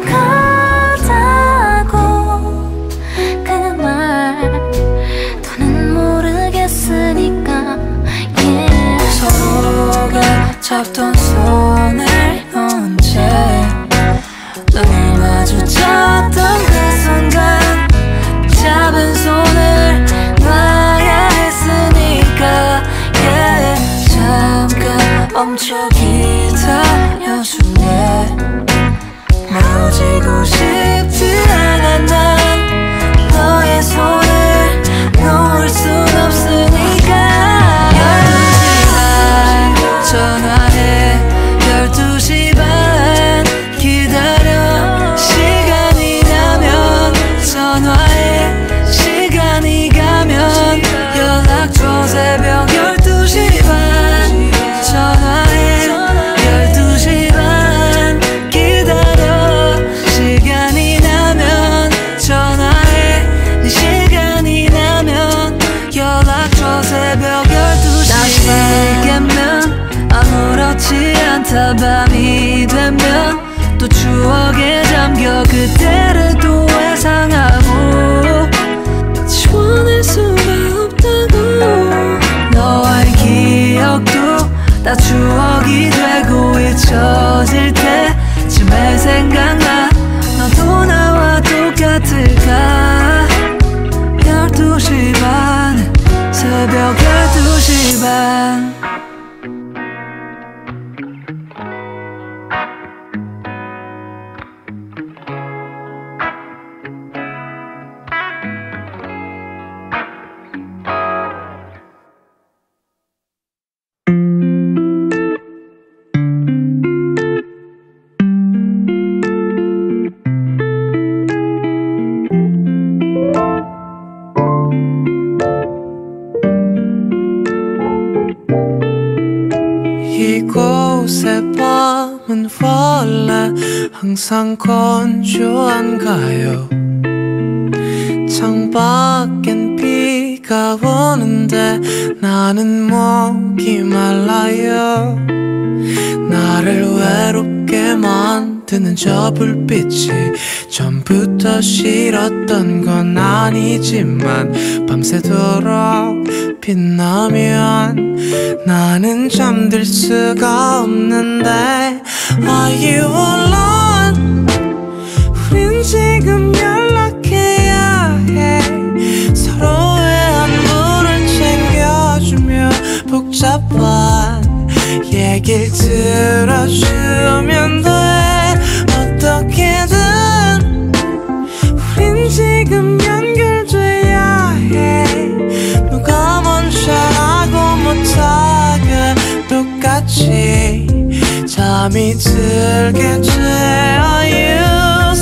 익숙하다고 그 말 더는 모르겠으니까 yeah. 서로가 잡던 손을 놓은 채 눈을 마주쳤던 그 순간 잡은 손을 놔야 했으니까 yeah. 잠깐 멈춰 기다려줄래 멀어지고 싶지 않아 난 너의 손을 놓을 순 없으니까 열두 시 반 전화해 열두 시 반 기다려 시간이 나면 전화해 시간이 가면 연락줘 새벽 열두 시 반 전화해 열두 시 반 기다려 시간이 나면 전화해 네 시간이 나면 연락줘 새벽 열두 시 반 다시 깨면 아무렇지 않다 밤이 되면 또 추억에 잠겨 그때를 또 회상하고 지워낼 수가 없다고 너와의 기억도 다 추억이 되고 잊혀질 때쯤에 생각나 너도 나와 똑같을까 열두 시 반 새벽 열두 시 반 이곳의 밤은 원래 항상 건조한가요? 창밖엔 비가 오는데 나는 목이 말라요. 나를 외롭게 만드는 저 불빛이 전부터 싫었던 건 아니지만 밤새도록 빛나면 나는 잠들 수가 없는데 Are you alone? 우린 지금 연락해야 해. 서로의 안부를 챙겨주며 복잡한 얘길 들어주면 돼. 어떻게든 우린 지금 연결돼야 해. 누가 먼저라고 못하게 똑같이 잠이 들게 돼. Are you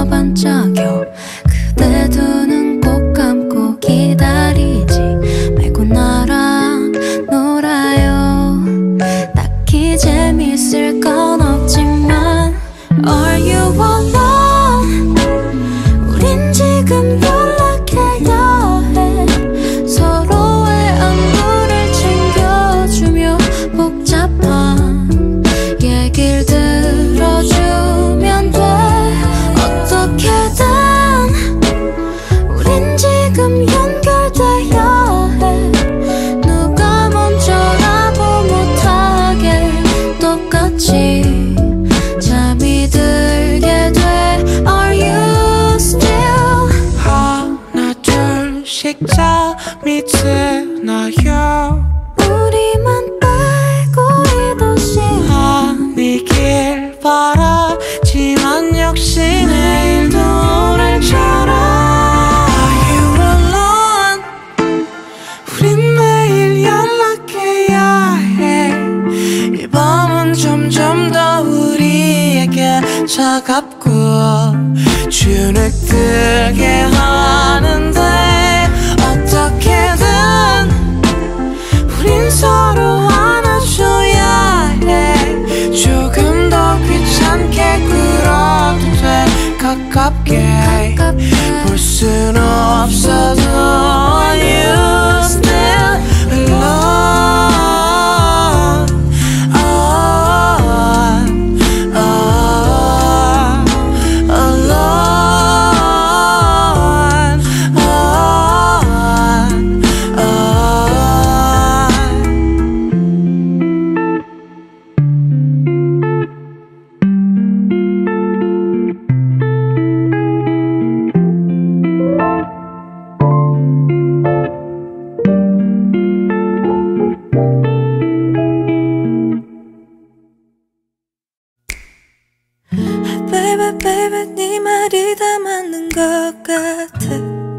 반짝여 그대 두 눈 꼭 감고 기다리지 말고 나랑 놀아요. 딱히 재밌을 건 없지만 Are you alone? 우린 지금 연락해야 해. 서로의 안부를 챙겨주며 복잡한 얘길 들어주면 돼. 어떻게든 우린 지금 연결돼야 해. 누가 먼저라고 못하게 똑같이 잠이 들게 돼. Are you still? 하나 둘씩 잠이 드나요? 우리만 알고 이 도시 아니길 바라지만 역시 내일도 오늘처럼 Are you alone? 우린 매일 연락해야 해. 이 밤은 점점 더 우리에게 차갑고 주눅들게 하는데 어떻게든 우린 서로 안아줘야 해. 조금 더 귀찮게 굴어도 돼. 가깝게 볼 순 없어도 Are you still alone? Oh, oh, alone, oh, oh. Baby baby 네 말이 다 맞는 것 같아.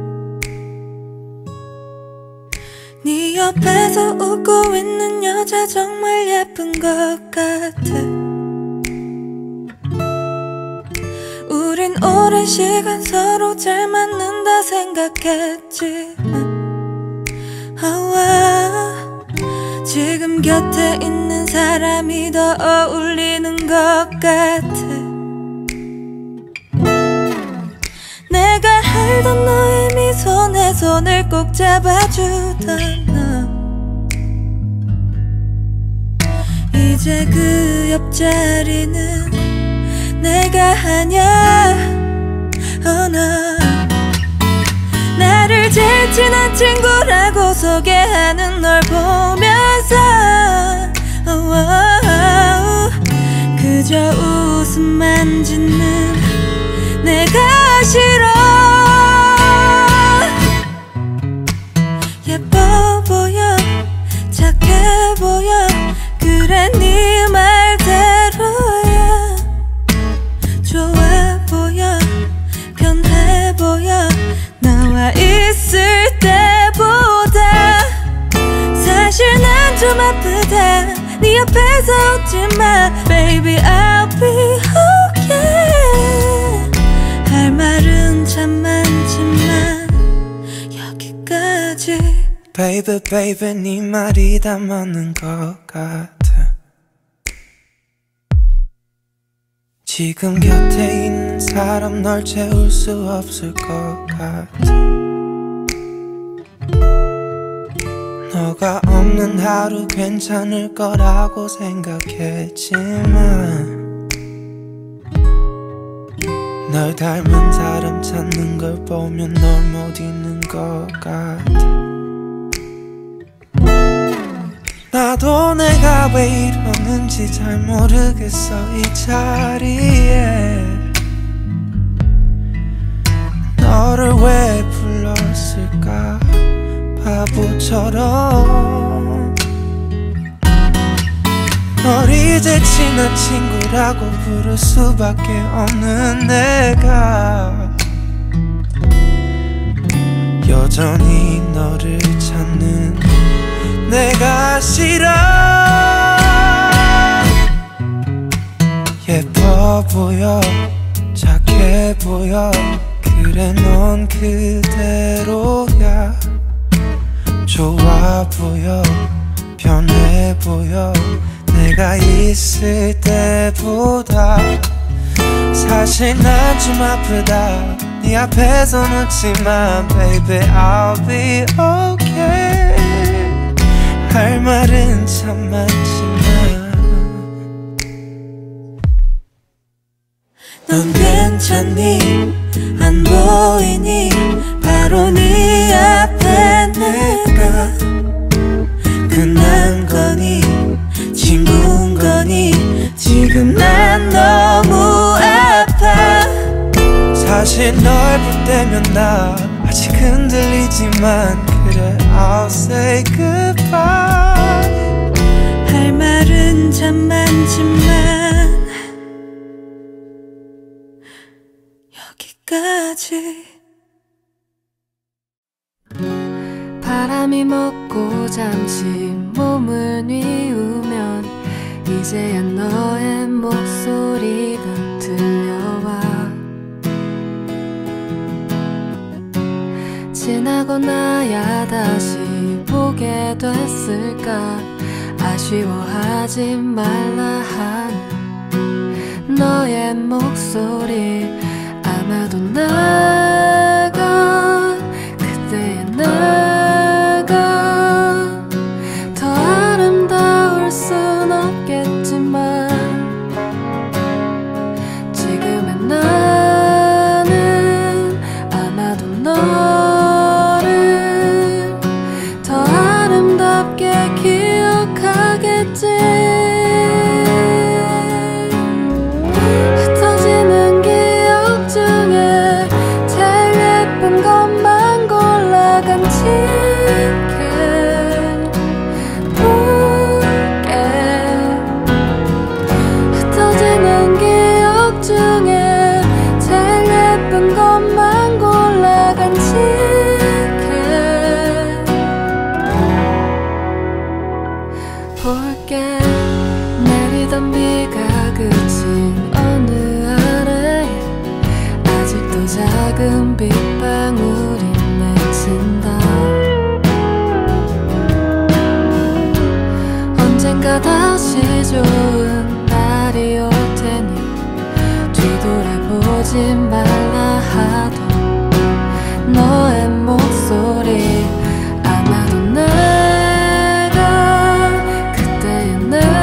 네 옆에서 웃고 있는 여자 정말 예쁜 것 같아. 우린 오랜 시간 서로 잘 맞는다 생각했지만 아와 지금 곁에 있는 사람이 더 어울리는 것 같아. 내가 알던 너의 미소 내 손을 꼭 잡아주던 너 이제 그 옆자리는 내가 아냐. oh, no. 나를 제일 친한 친구라고 소개하는 널 보면서 oh, oh, oh. 그저 웃음만 짓는 내가 싫어. 예뻐 보여 착해 보여 그래 네 말대로야. 좋아 보여 편해 보여 나와 있을 때보다. 사실 난 좀 아프다 네 옆에서 웃지마 Baby I'll be okay. 할 말은 참 많지만 여기까지. Baby baby 네 말이 다 맞는 것 같아. 지금 곁에 있는 사람 널 채울 수 없을 것 같아. 너가 없는 하루 괜찮을 거라고 생각했지만 널 닮은 사람 찾는 걸 보면 널 못 잊는 것 같아. 나도 내가 왜 이러는지 잘 모르겠어. 이 자리에 너를 왜 불렀을까 바보처럼. 널 이제 친한 친구라고 부를 수밖에 없는 내가 여전히 너를 찾는 내가 싫어. 예뻐 보여 착해 착해 보여. 그래 넌 그대로야. 좋아 보여 변해 보여 내가 있을 때보다. 사실 난 좀 아프다 네 앞에서 묻지만 Baby I'll be okay. 할 말은 참 많지만 넌 괜찮니 안 보이니 바로 네 앞에 내가 끝난 거니 친구인 거니 지금 난 너무 아파. 사실 널 볼 때면 나 아직 흔들리지만 그래 I'll say goodbye. 할 말은 참 많지만 여기까지. 바람이 먹고 잠시 몸을 뉘우면 이제야 너의 목소리가 들려와. 지나고 나야 다시 보게 됐을까. 아쉬워하지 말라 하는 너의 목소리. 아마도 나가 그때의 나가 더 아름다울 순 없겠지만 지금의 나는 아마도 너를 더 아름답게 기억하겠지. 흩어지는 기억 중에 제일 예쁜 것만 골라 간직해 볼게. 흩어지는 기억 중에 제일 예쁜 것만 골라 간직해 볼게. 내리던 비가 그친 어느 아래에 아직도 작은 빗방울이 맺힌다. 언젠가 다시 좋은 날이 올 테니 뒤돌아보지 말라 하던 너의 목소리. 아마도 내가 그때의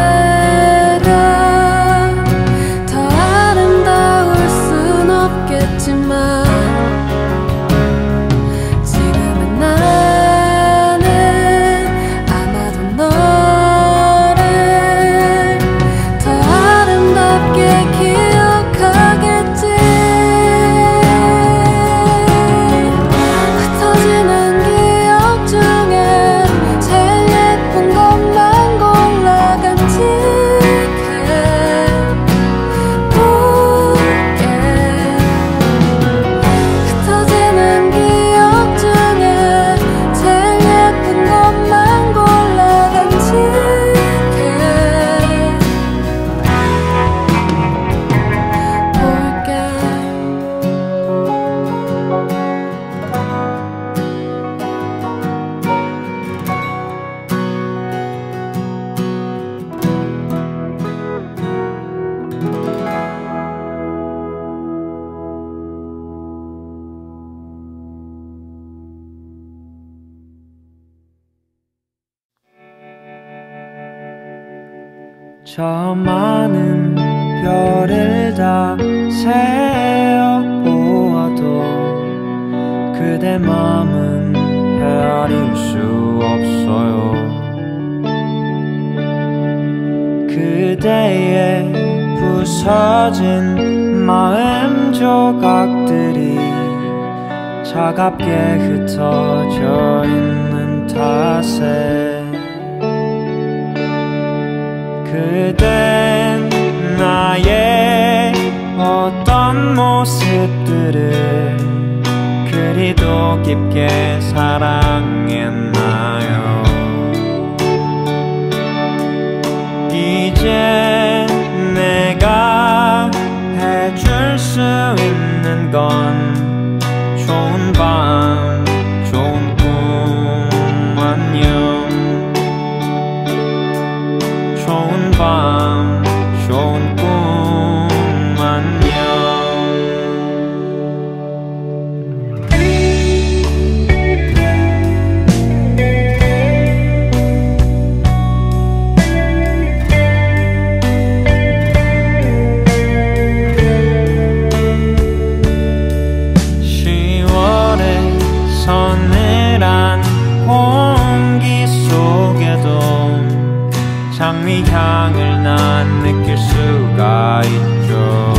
내가 더 아름다울 순 없겠지만 지금의 나는 아마도 너를 더 아름답게 기억하겠지. 흩어지는 기억 중에 제일 예쁜 것만 골라 간직해 볼게. 흩어지는 기억 중에 제일 예쁜 것만 골라 간직해 볼게. 저 많은 별을 다 세어보아도 그대 맘은 헤아릴 수 없어요. 그대의 부서진 마음 조각들이 차갑게 흩어져 있는 탓에 그댄 나의 어떤 모습들을 그리도 깊게 사랑했나요. 이제 내가 해줄 수 있는 좋은 밤 좋은 꿈 안녕. 좋은 밤 좋은 꿈 안녕. 시월의 서늘한 공기 속에도 장미향을 난 느낄 수가 있죠.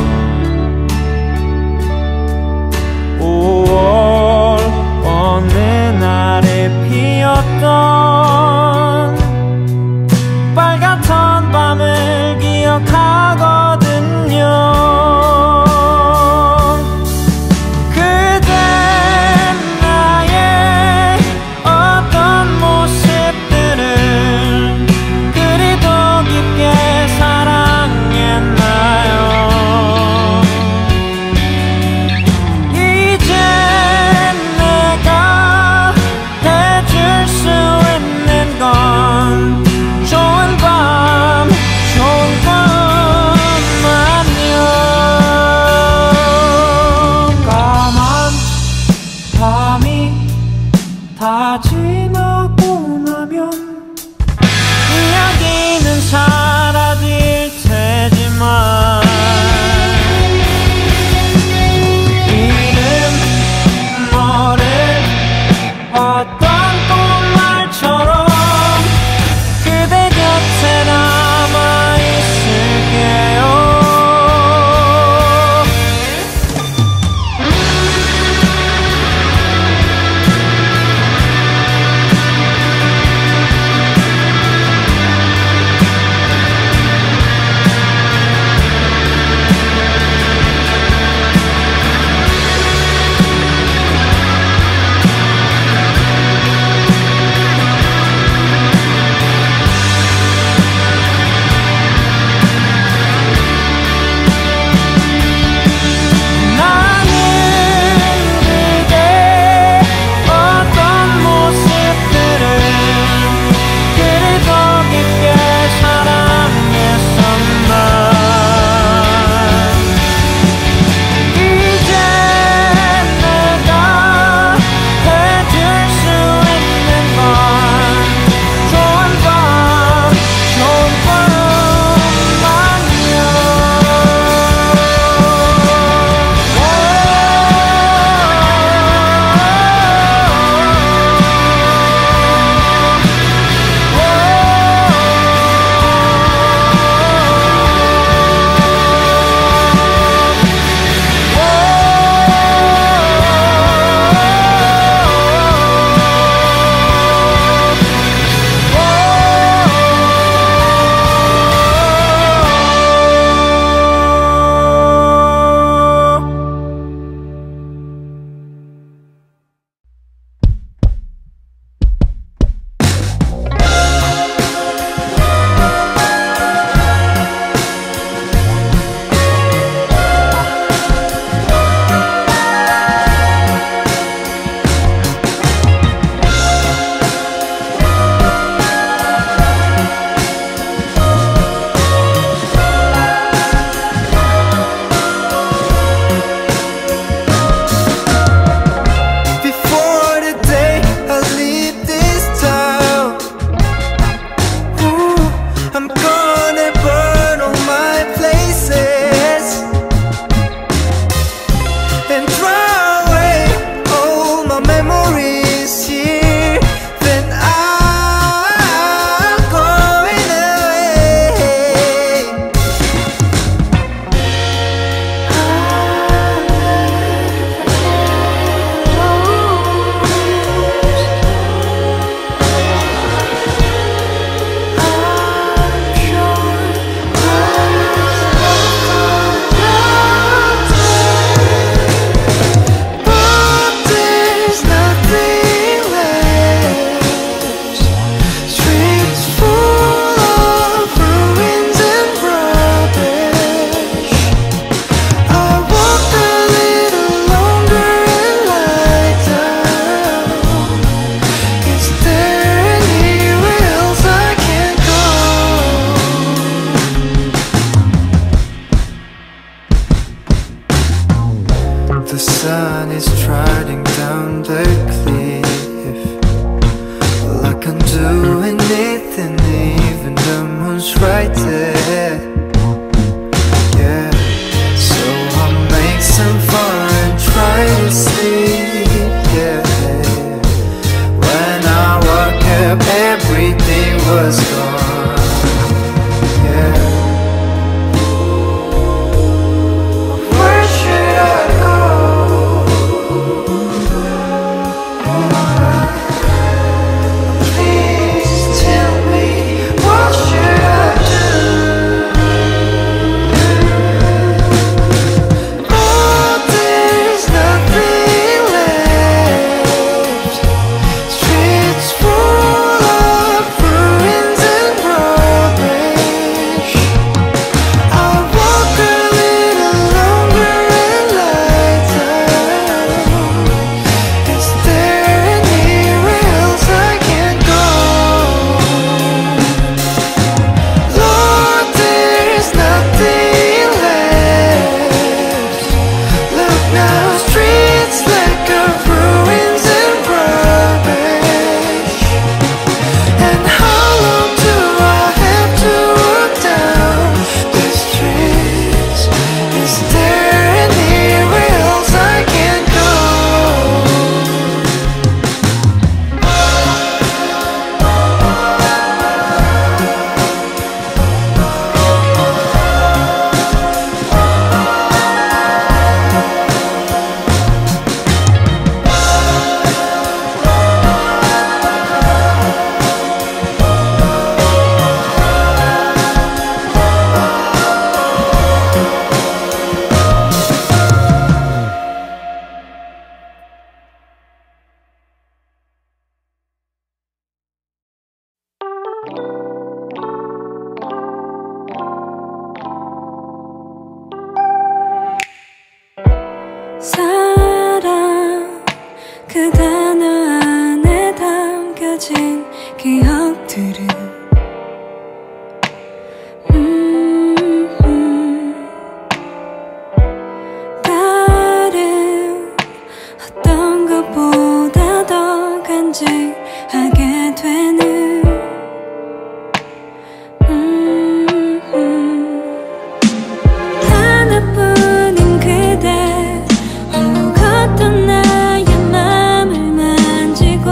오월 어느 날에 피었던 빨갛던 밤을 기억하거든요. 사랑했나요? striding down the cliff. Well, I can do anything, even the moon's right there. Yeah, so I'll make some fun and try to sleep. Yeah, when I woke up, everything was gone. Yeah. Where should I go? Please tell me, what should I do? Oh, there's nothing left. Streets full of ruins and rubbish. I'll walk a little longer and lighter. Is there anywhere else I can go? Lord, there's nothing left. Look now, streets like a ruins and rubbish. And how long do I have to walk down the streets? Is there anywhere else I can go? 사랑 그 단어 안에 담겨진 기억들은 음, 음. 다른 어떤 것보다 더 간직하게 되는 음, 음. 하나뿐인 그대 홀로 걷던 나의 맘을 만지고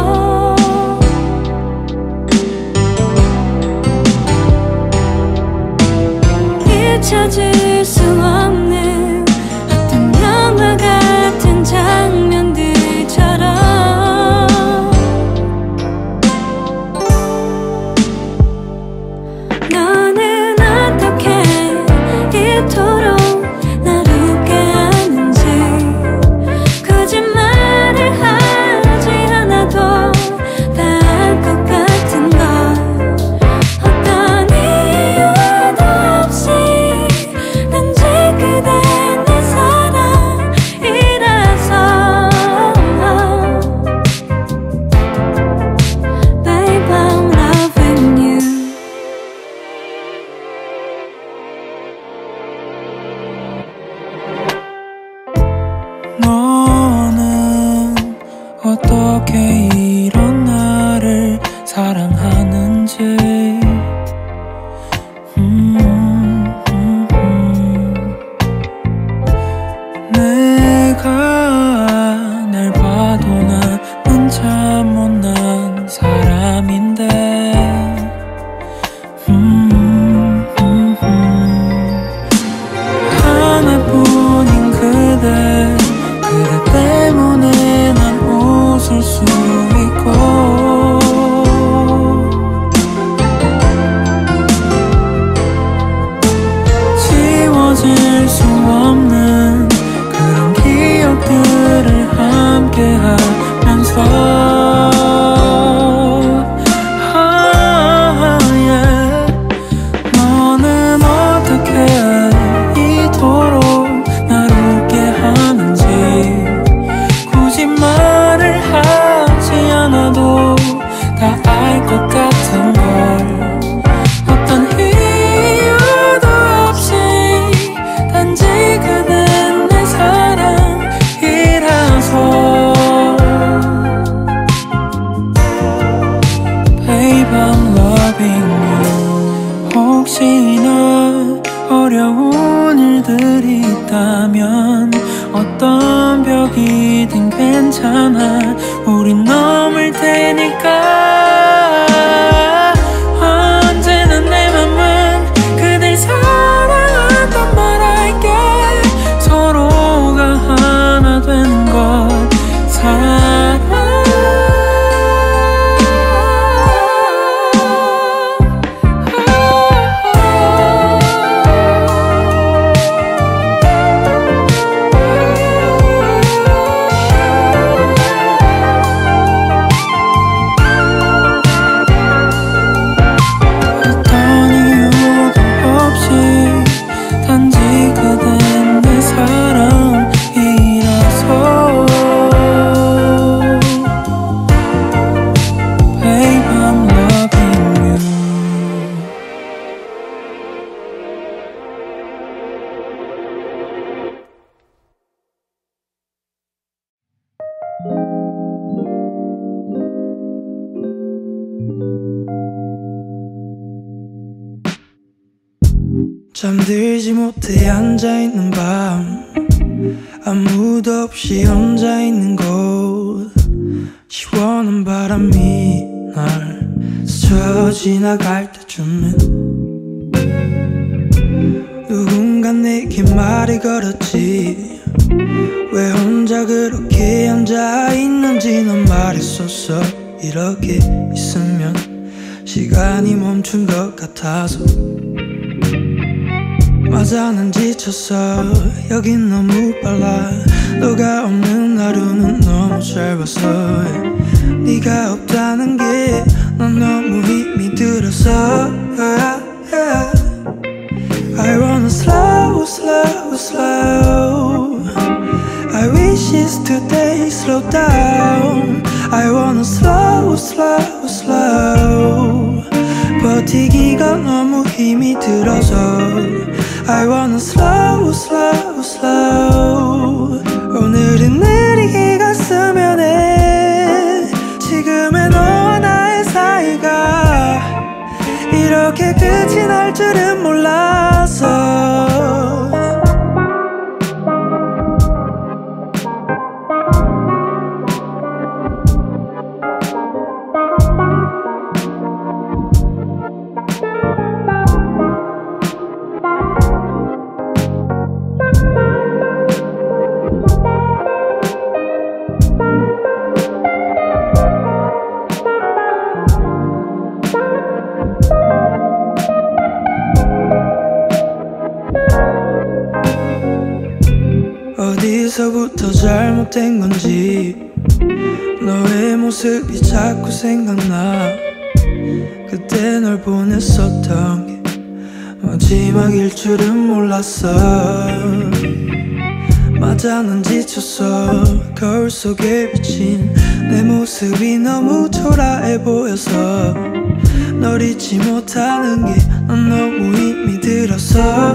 잊혀질 수 없는 어떤 영화 같은 장면들처럼 너는 어떻게 이토록 날 웃게 하는지 거짓말을 하지 않아도 다 알 것 같은 걸 어떤 이유도 없이 왠지 그대 내 사랑이라서 Babe, I'm loving you. 너는 어떻게 이런 나를 사랑하는지 음, 음, 음. 내가 날 봐도 나는 참 못난 사람인데 음, 음, 음. 하나뿐인 그대 그대 때문에 난 웃을 수 있고 괜찮아 우린 넘을 테니까 언제나 내 맘은 그댈 사랑한단 말할게 서로가 하나 되는 것 사랑 잠들지 못해 앉아있는 밤 아무도 없이 혼자있는 곳 시원한 바람이 날 스쳐 지나갈 때쯤엔 누군가 내게 말을 걸었지 왜 혼자 그렇게 앉아있는지 넌 말했었어 이렇게 있으면 시간이 멈춘 것 같아서 맞아 난 지쳤어 여긴 너무 빨라 너가 없는 하루는 너무 짧아서 네가 없다는 게 난 너무 힘이 들어서 I wanna slow slow slow I wish it's today slow down I wanna slow slow slow 버티기가 너무 힘이 들어서 I wanna slow slow slow 오늘은 느리게 갔으면 해 지금의 너와 나의 사이가 이렇게 끝이 날 줄은 몰랐어 어디서부터 잘못된 건지 너의 모습이 자꾸 생각나 그때 널 보냈었던 게 마지막일 줄은 몰랐어 맞아 난 지쳤어 거울 속에 비친 내 모습이 너무 초라해 보여서 널 잊지 못하는 게 난 너무 힘이 들어서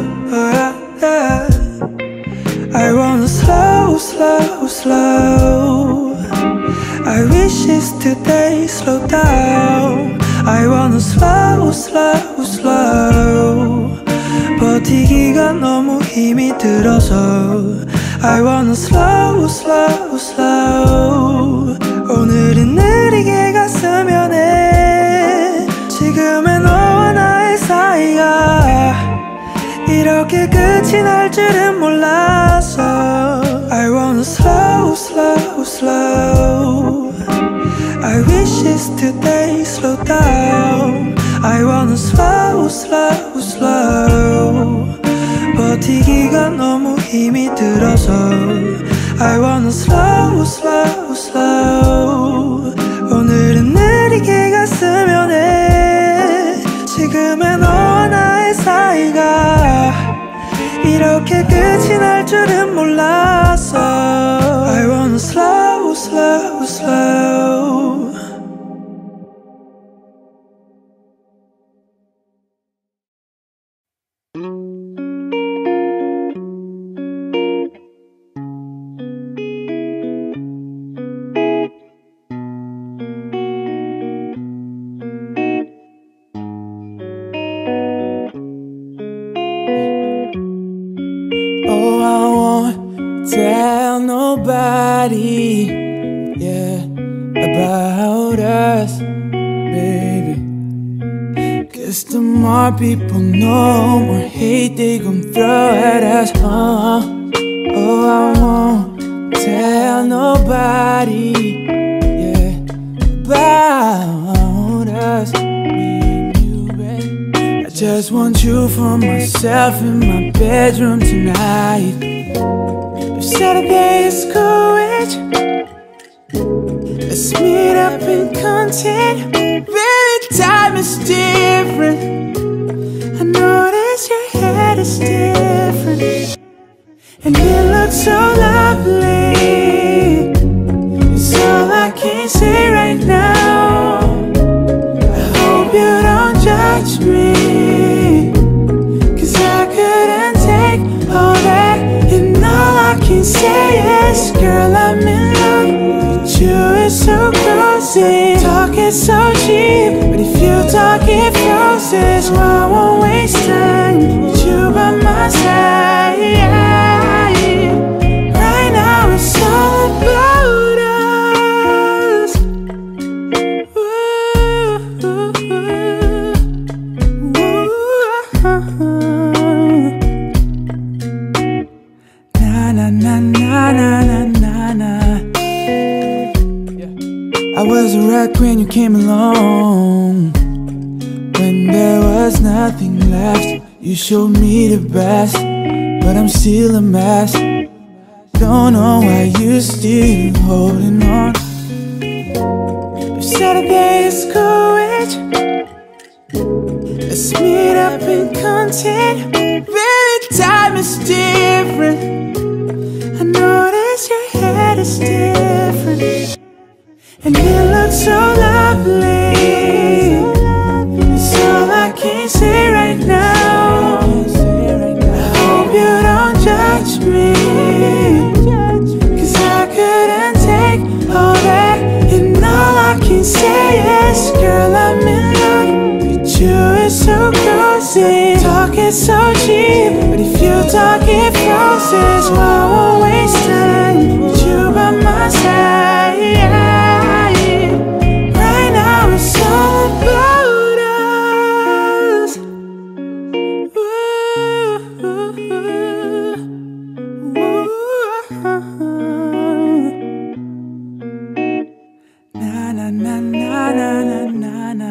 I wanna slow, slow, slow I wish it's today slow down I wanna slow, slow, slow 버티기가 너무 힘이 들어서 I wanna slow, slow, slow 오늘은 느리게 갔으면 해 지금의 너와 나의 사이가 이렇게 끝이 날 줄은 몰랐어 I wanna slow, slow, slow I wish it's today slow down I wanna slow, slow, slow 버티기가 너무 힘이 들어서 I wanna slow, slow, slow 오늘은 느리게 갔으면 해 지금의 너와 나의 사이가 이렇게 끝이 날 줄은 몰랐어 I wanna slow, slow, slow Oh, I won't tell nobody, smart people, no more hate they gon' throw at us. uh, Oh, I won't tell nobody, yeah, about us, me and you, babe. I just want you for myself in my bedroom tonight. If Saturday is cool with you, let's meet up in content. Every time is different. I notice your head is different, and it looks so lovely. It's all I can say right now. I hope you don't judge me, 'cause I couldn't take all that. And all I can say is, girl, I'm in love with you. It's so crazy. Talk is so cheap, but if you talk it frozen, well, I won't waste time with you by my side. Right now it's all about us. Ooh, ooh, ooh. Na na na na na na na. I was a wreck when you came along. When there was nothing left, you showed me the best, but I'm still a mess. Don't know why you still holding on. If Saturday is cool with you, let's meet up in content. Every time is different. I notice your head is different, and it looks so lovely. It's all I can say right now. I hope you don't judge me, 'cause I couldn't take all that. And all I can say is, girl, I'm in love with you. It's so crazy. Talk is so cheap, but if you talk it frozen, well, I won't waste time with you by my side. It's all about us. Ooh, ooh, ooh. Na na na na na na na.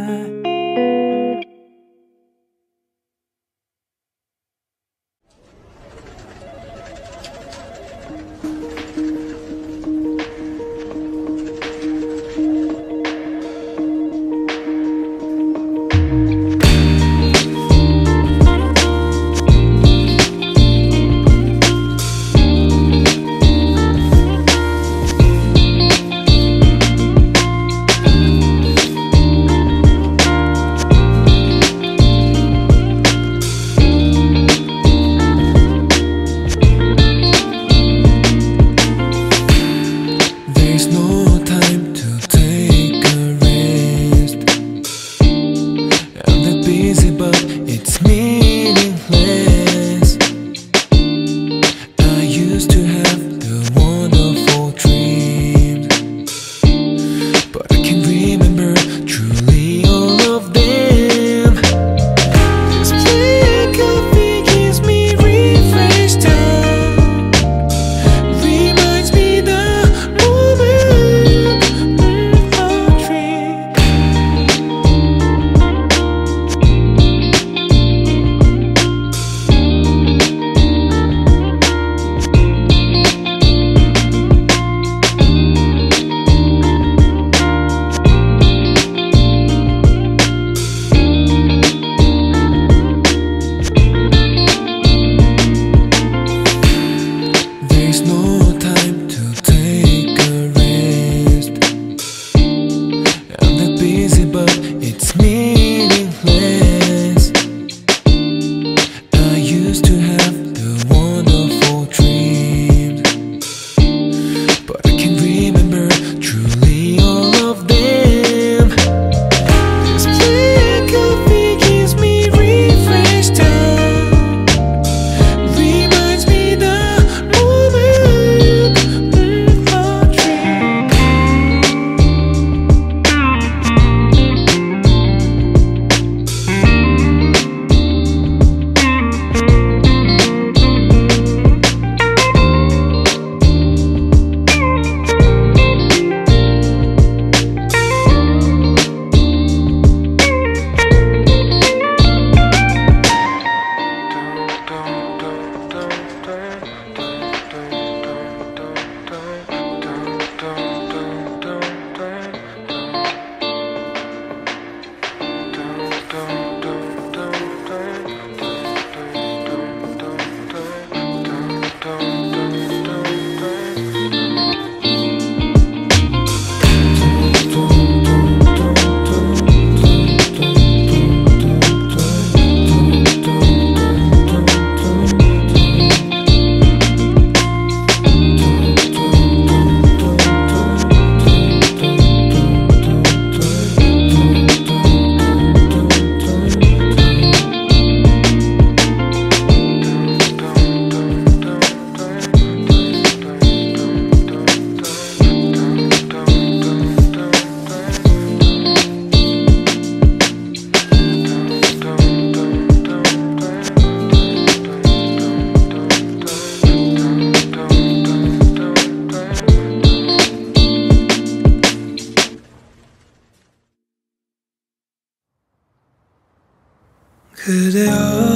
그대여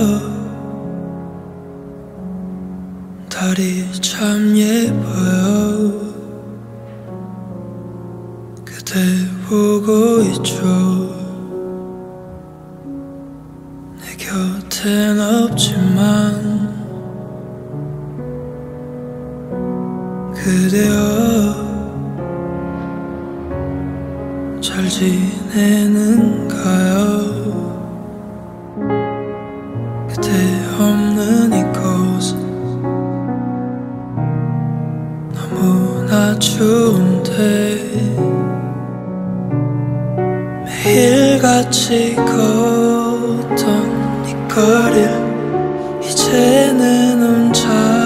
달이 참 예뻐요. 그대 보고 있죠. 내 곁엔 없지만 그대여 잘 지내는가요? 그대 없는 이곳 너무나 추운데 매일같이 걷던 이 거리를 이제는 혼자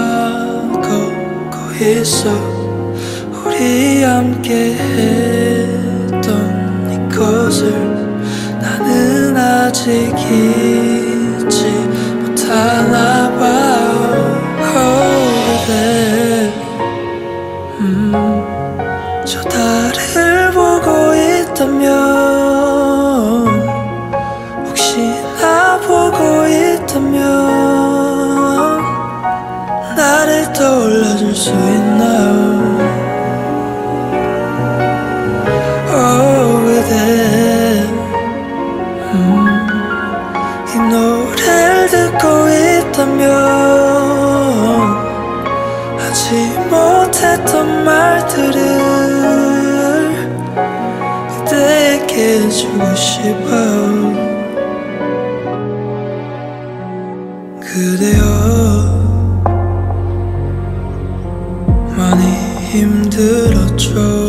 걷고 있어. 우리 함께 했던 이곳을 나는 아직 잊지 못하나봐. oh, 그대 음, 저 달을 보고 있다면 혹시나 보고 있다면 나를 떠올려줄 수 있나요? oh, 그대 음, 이 노래를 듣고 있다면 하지 못했던 말들을 그대에게 해주고 싶어요. 그대여 많이 힘들었죠.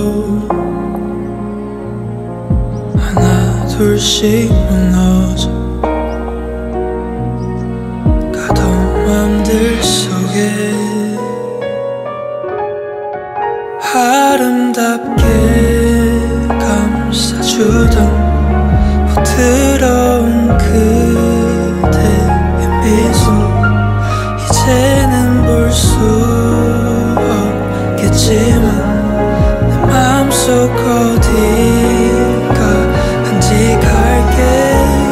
하나 둘씩 무너져 가던 맘들 속에 아름답게 감싸주던 부드러운 그대의 미소 이제는 볼 수 없겠지만 내 맘속 어디가 간직할게.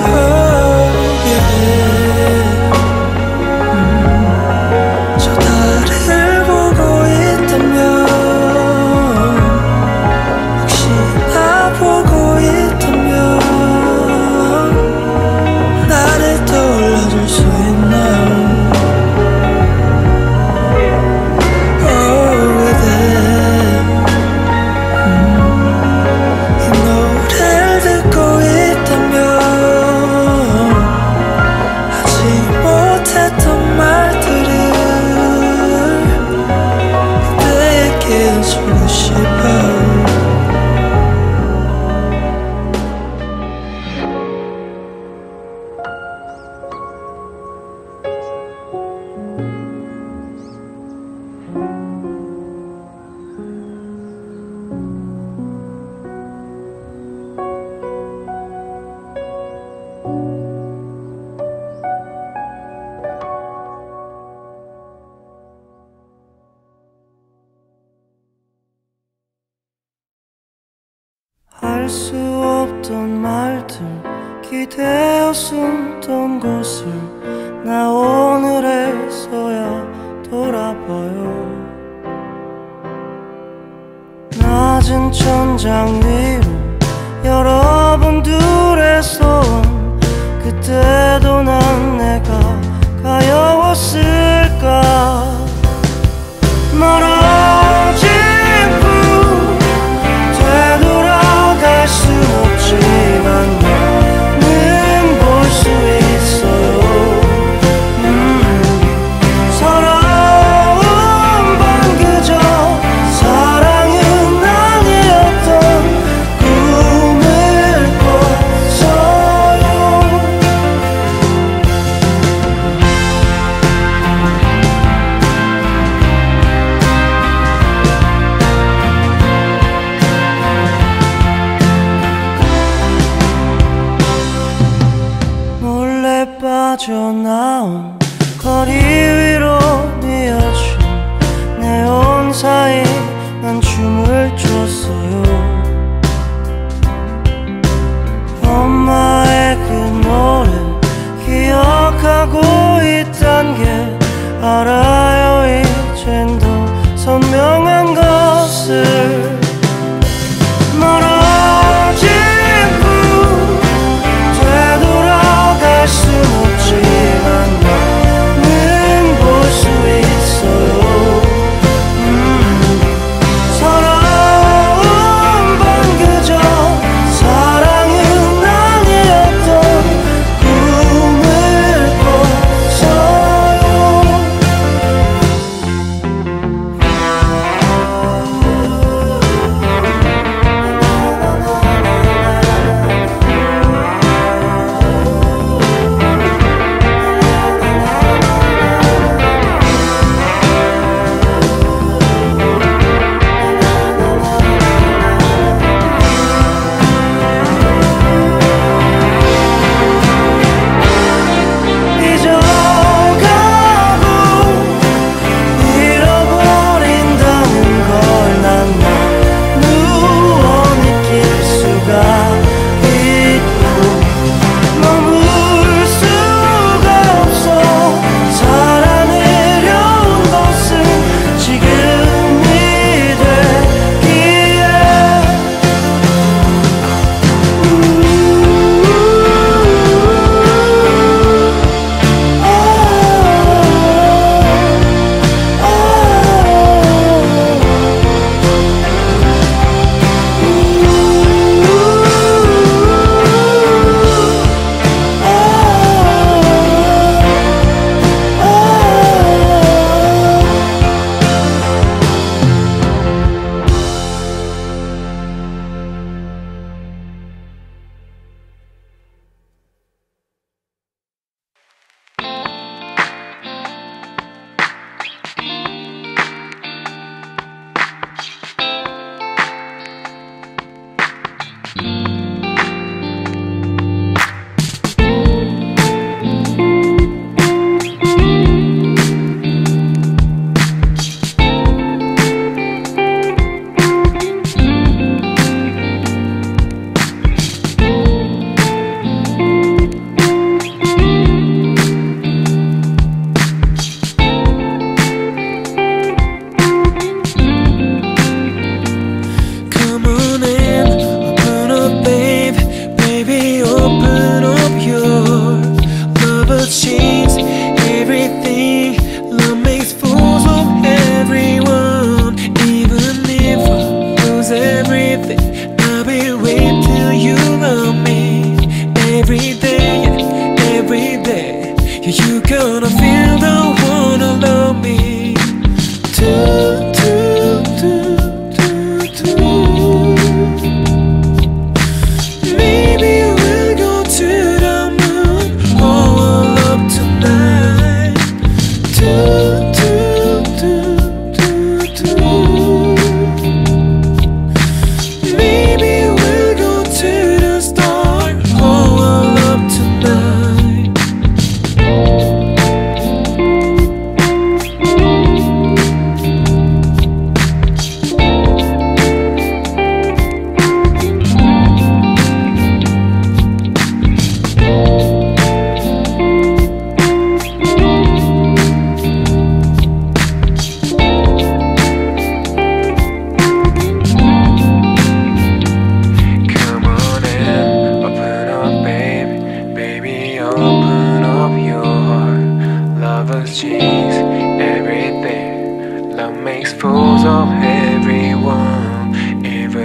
할 수 없던 말들 기대어 숨던 곳을 나 오늘에서야 돌아봐요. 낮은 천장 위로 여러분 둘의 소원 그때도 난 내가 가여웠을까. 멀어진 후 되돌아갈 순 없지만 나는 볼 수 있어요. 음, 서러운 밤 그저 사랑은 아니었던 꿈을 꿨어요. 빠져나온 거리 위로 뉘어진 네온 사이 난 춤을 췄어요. 엄마의 그 노래 기억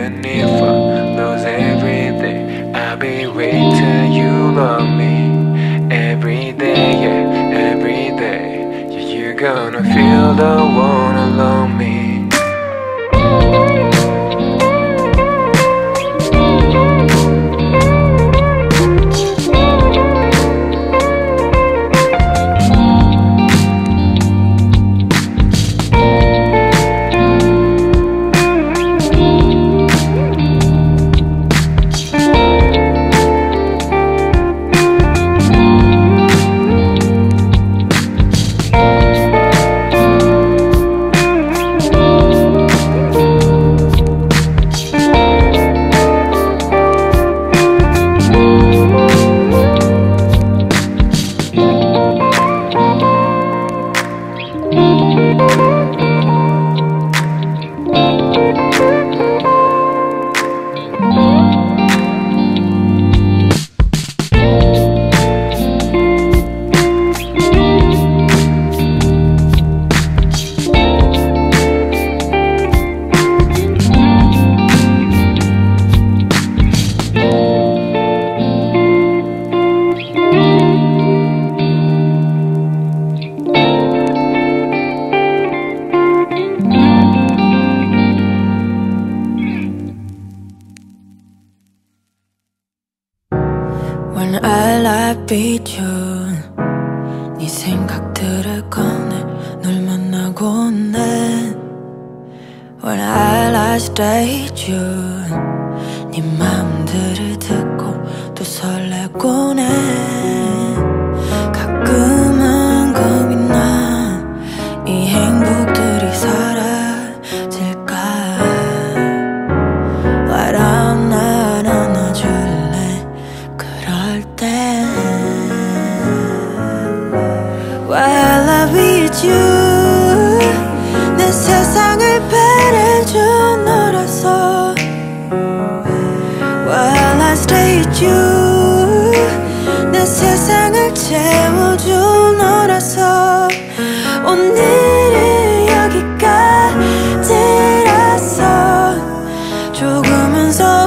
even if I lose everything, I'll be waiting. You love me every day, yeah, every day. Yeah, you're gonna feel the one alone me. When I lie with you, 네 생각들을 꺼내 널 만나고 난 When I lie stay with you, 네 마음들을 듣고 또 설레고 난 가끔은 겁이 나 이 행복들이 사라질까. Why don't 날 안아줄래 그럴 땐 While I'm with you, 내 세상을 바래준 너라서 While I stay with you, 내 세상을 채워준 너라서 오늘은 여기까지라서 조금은 서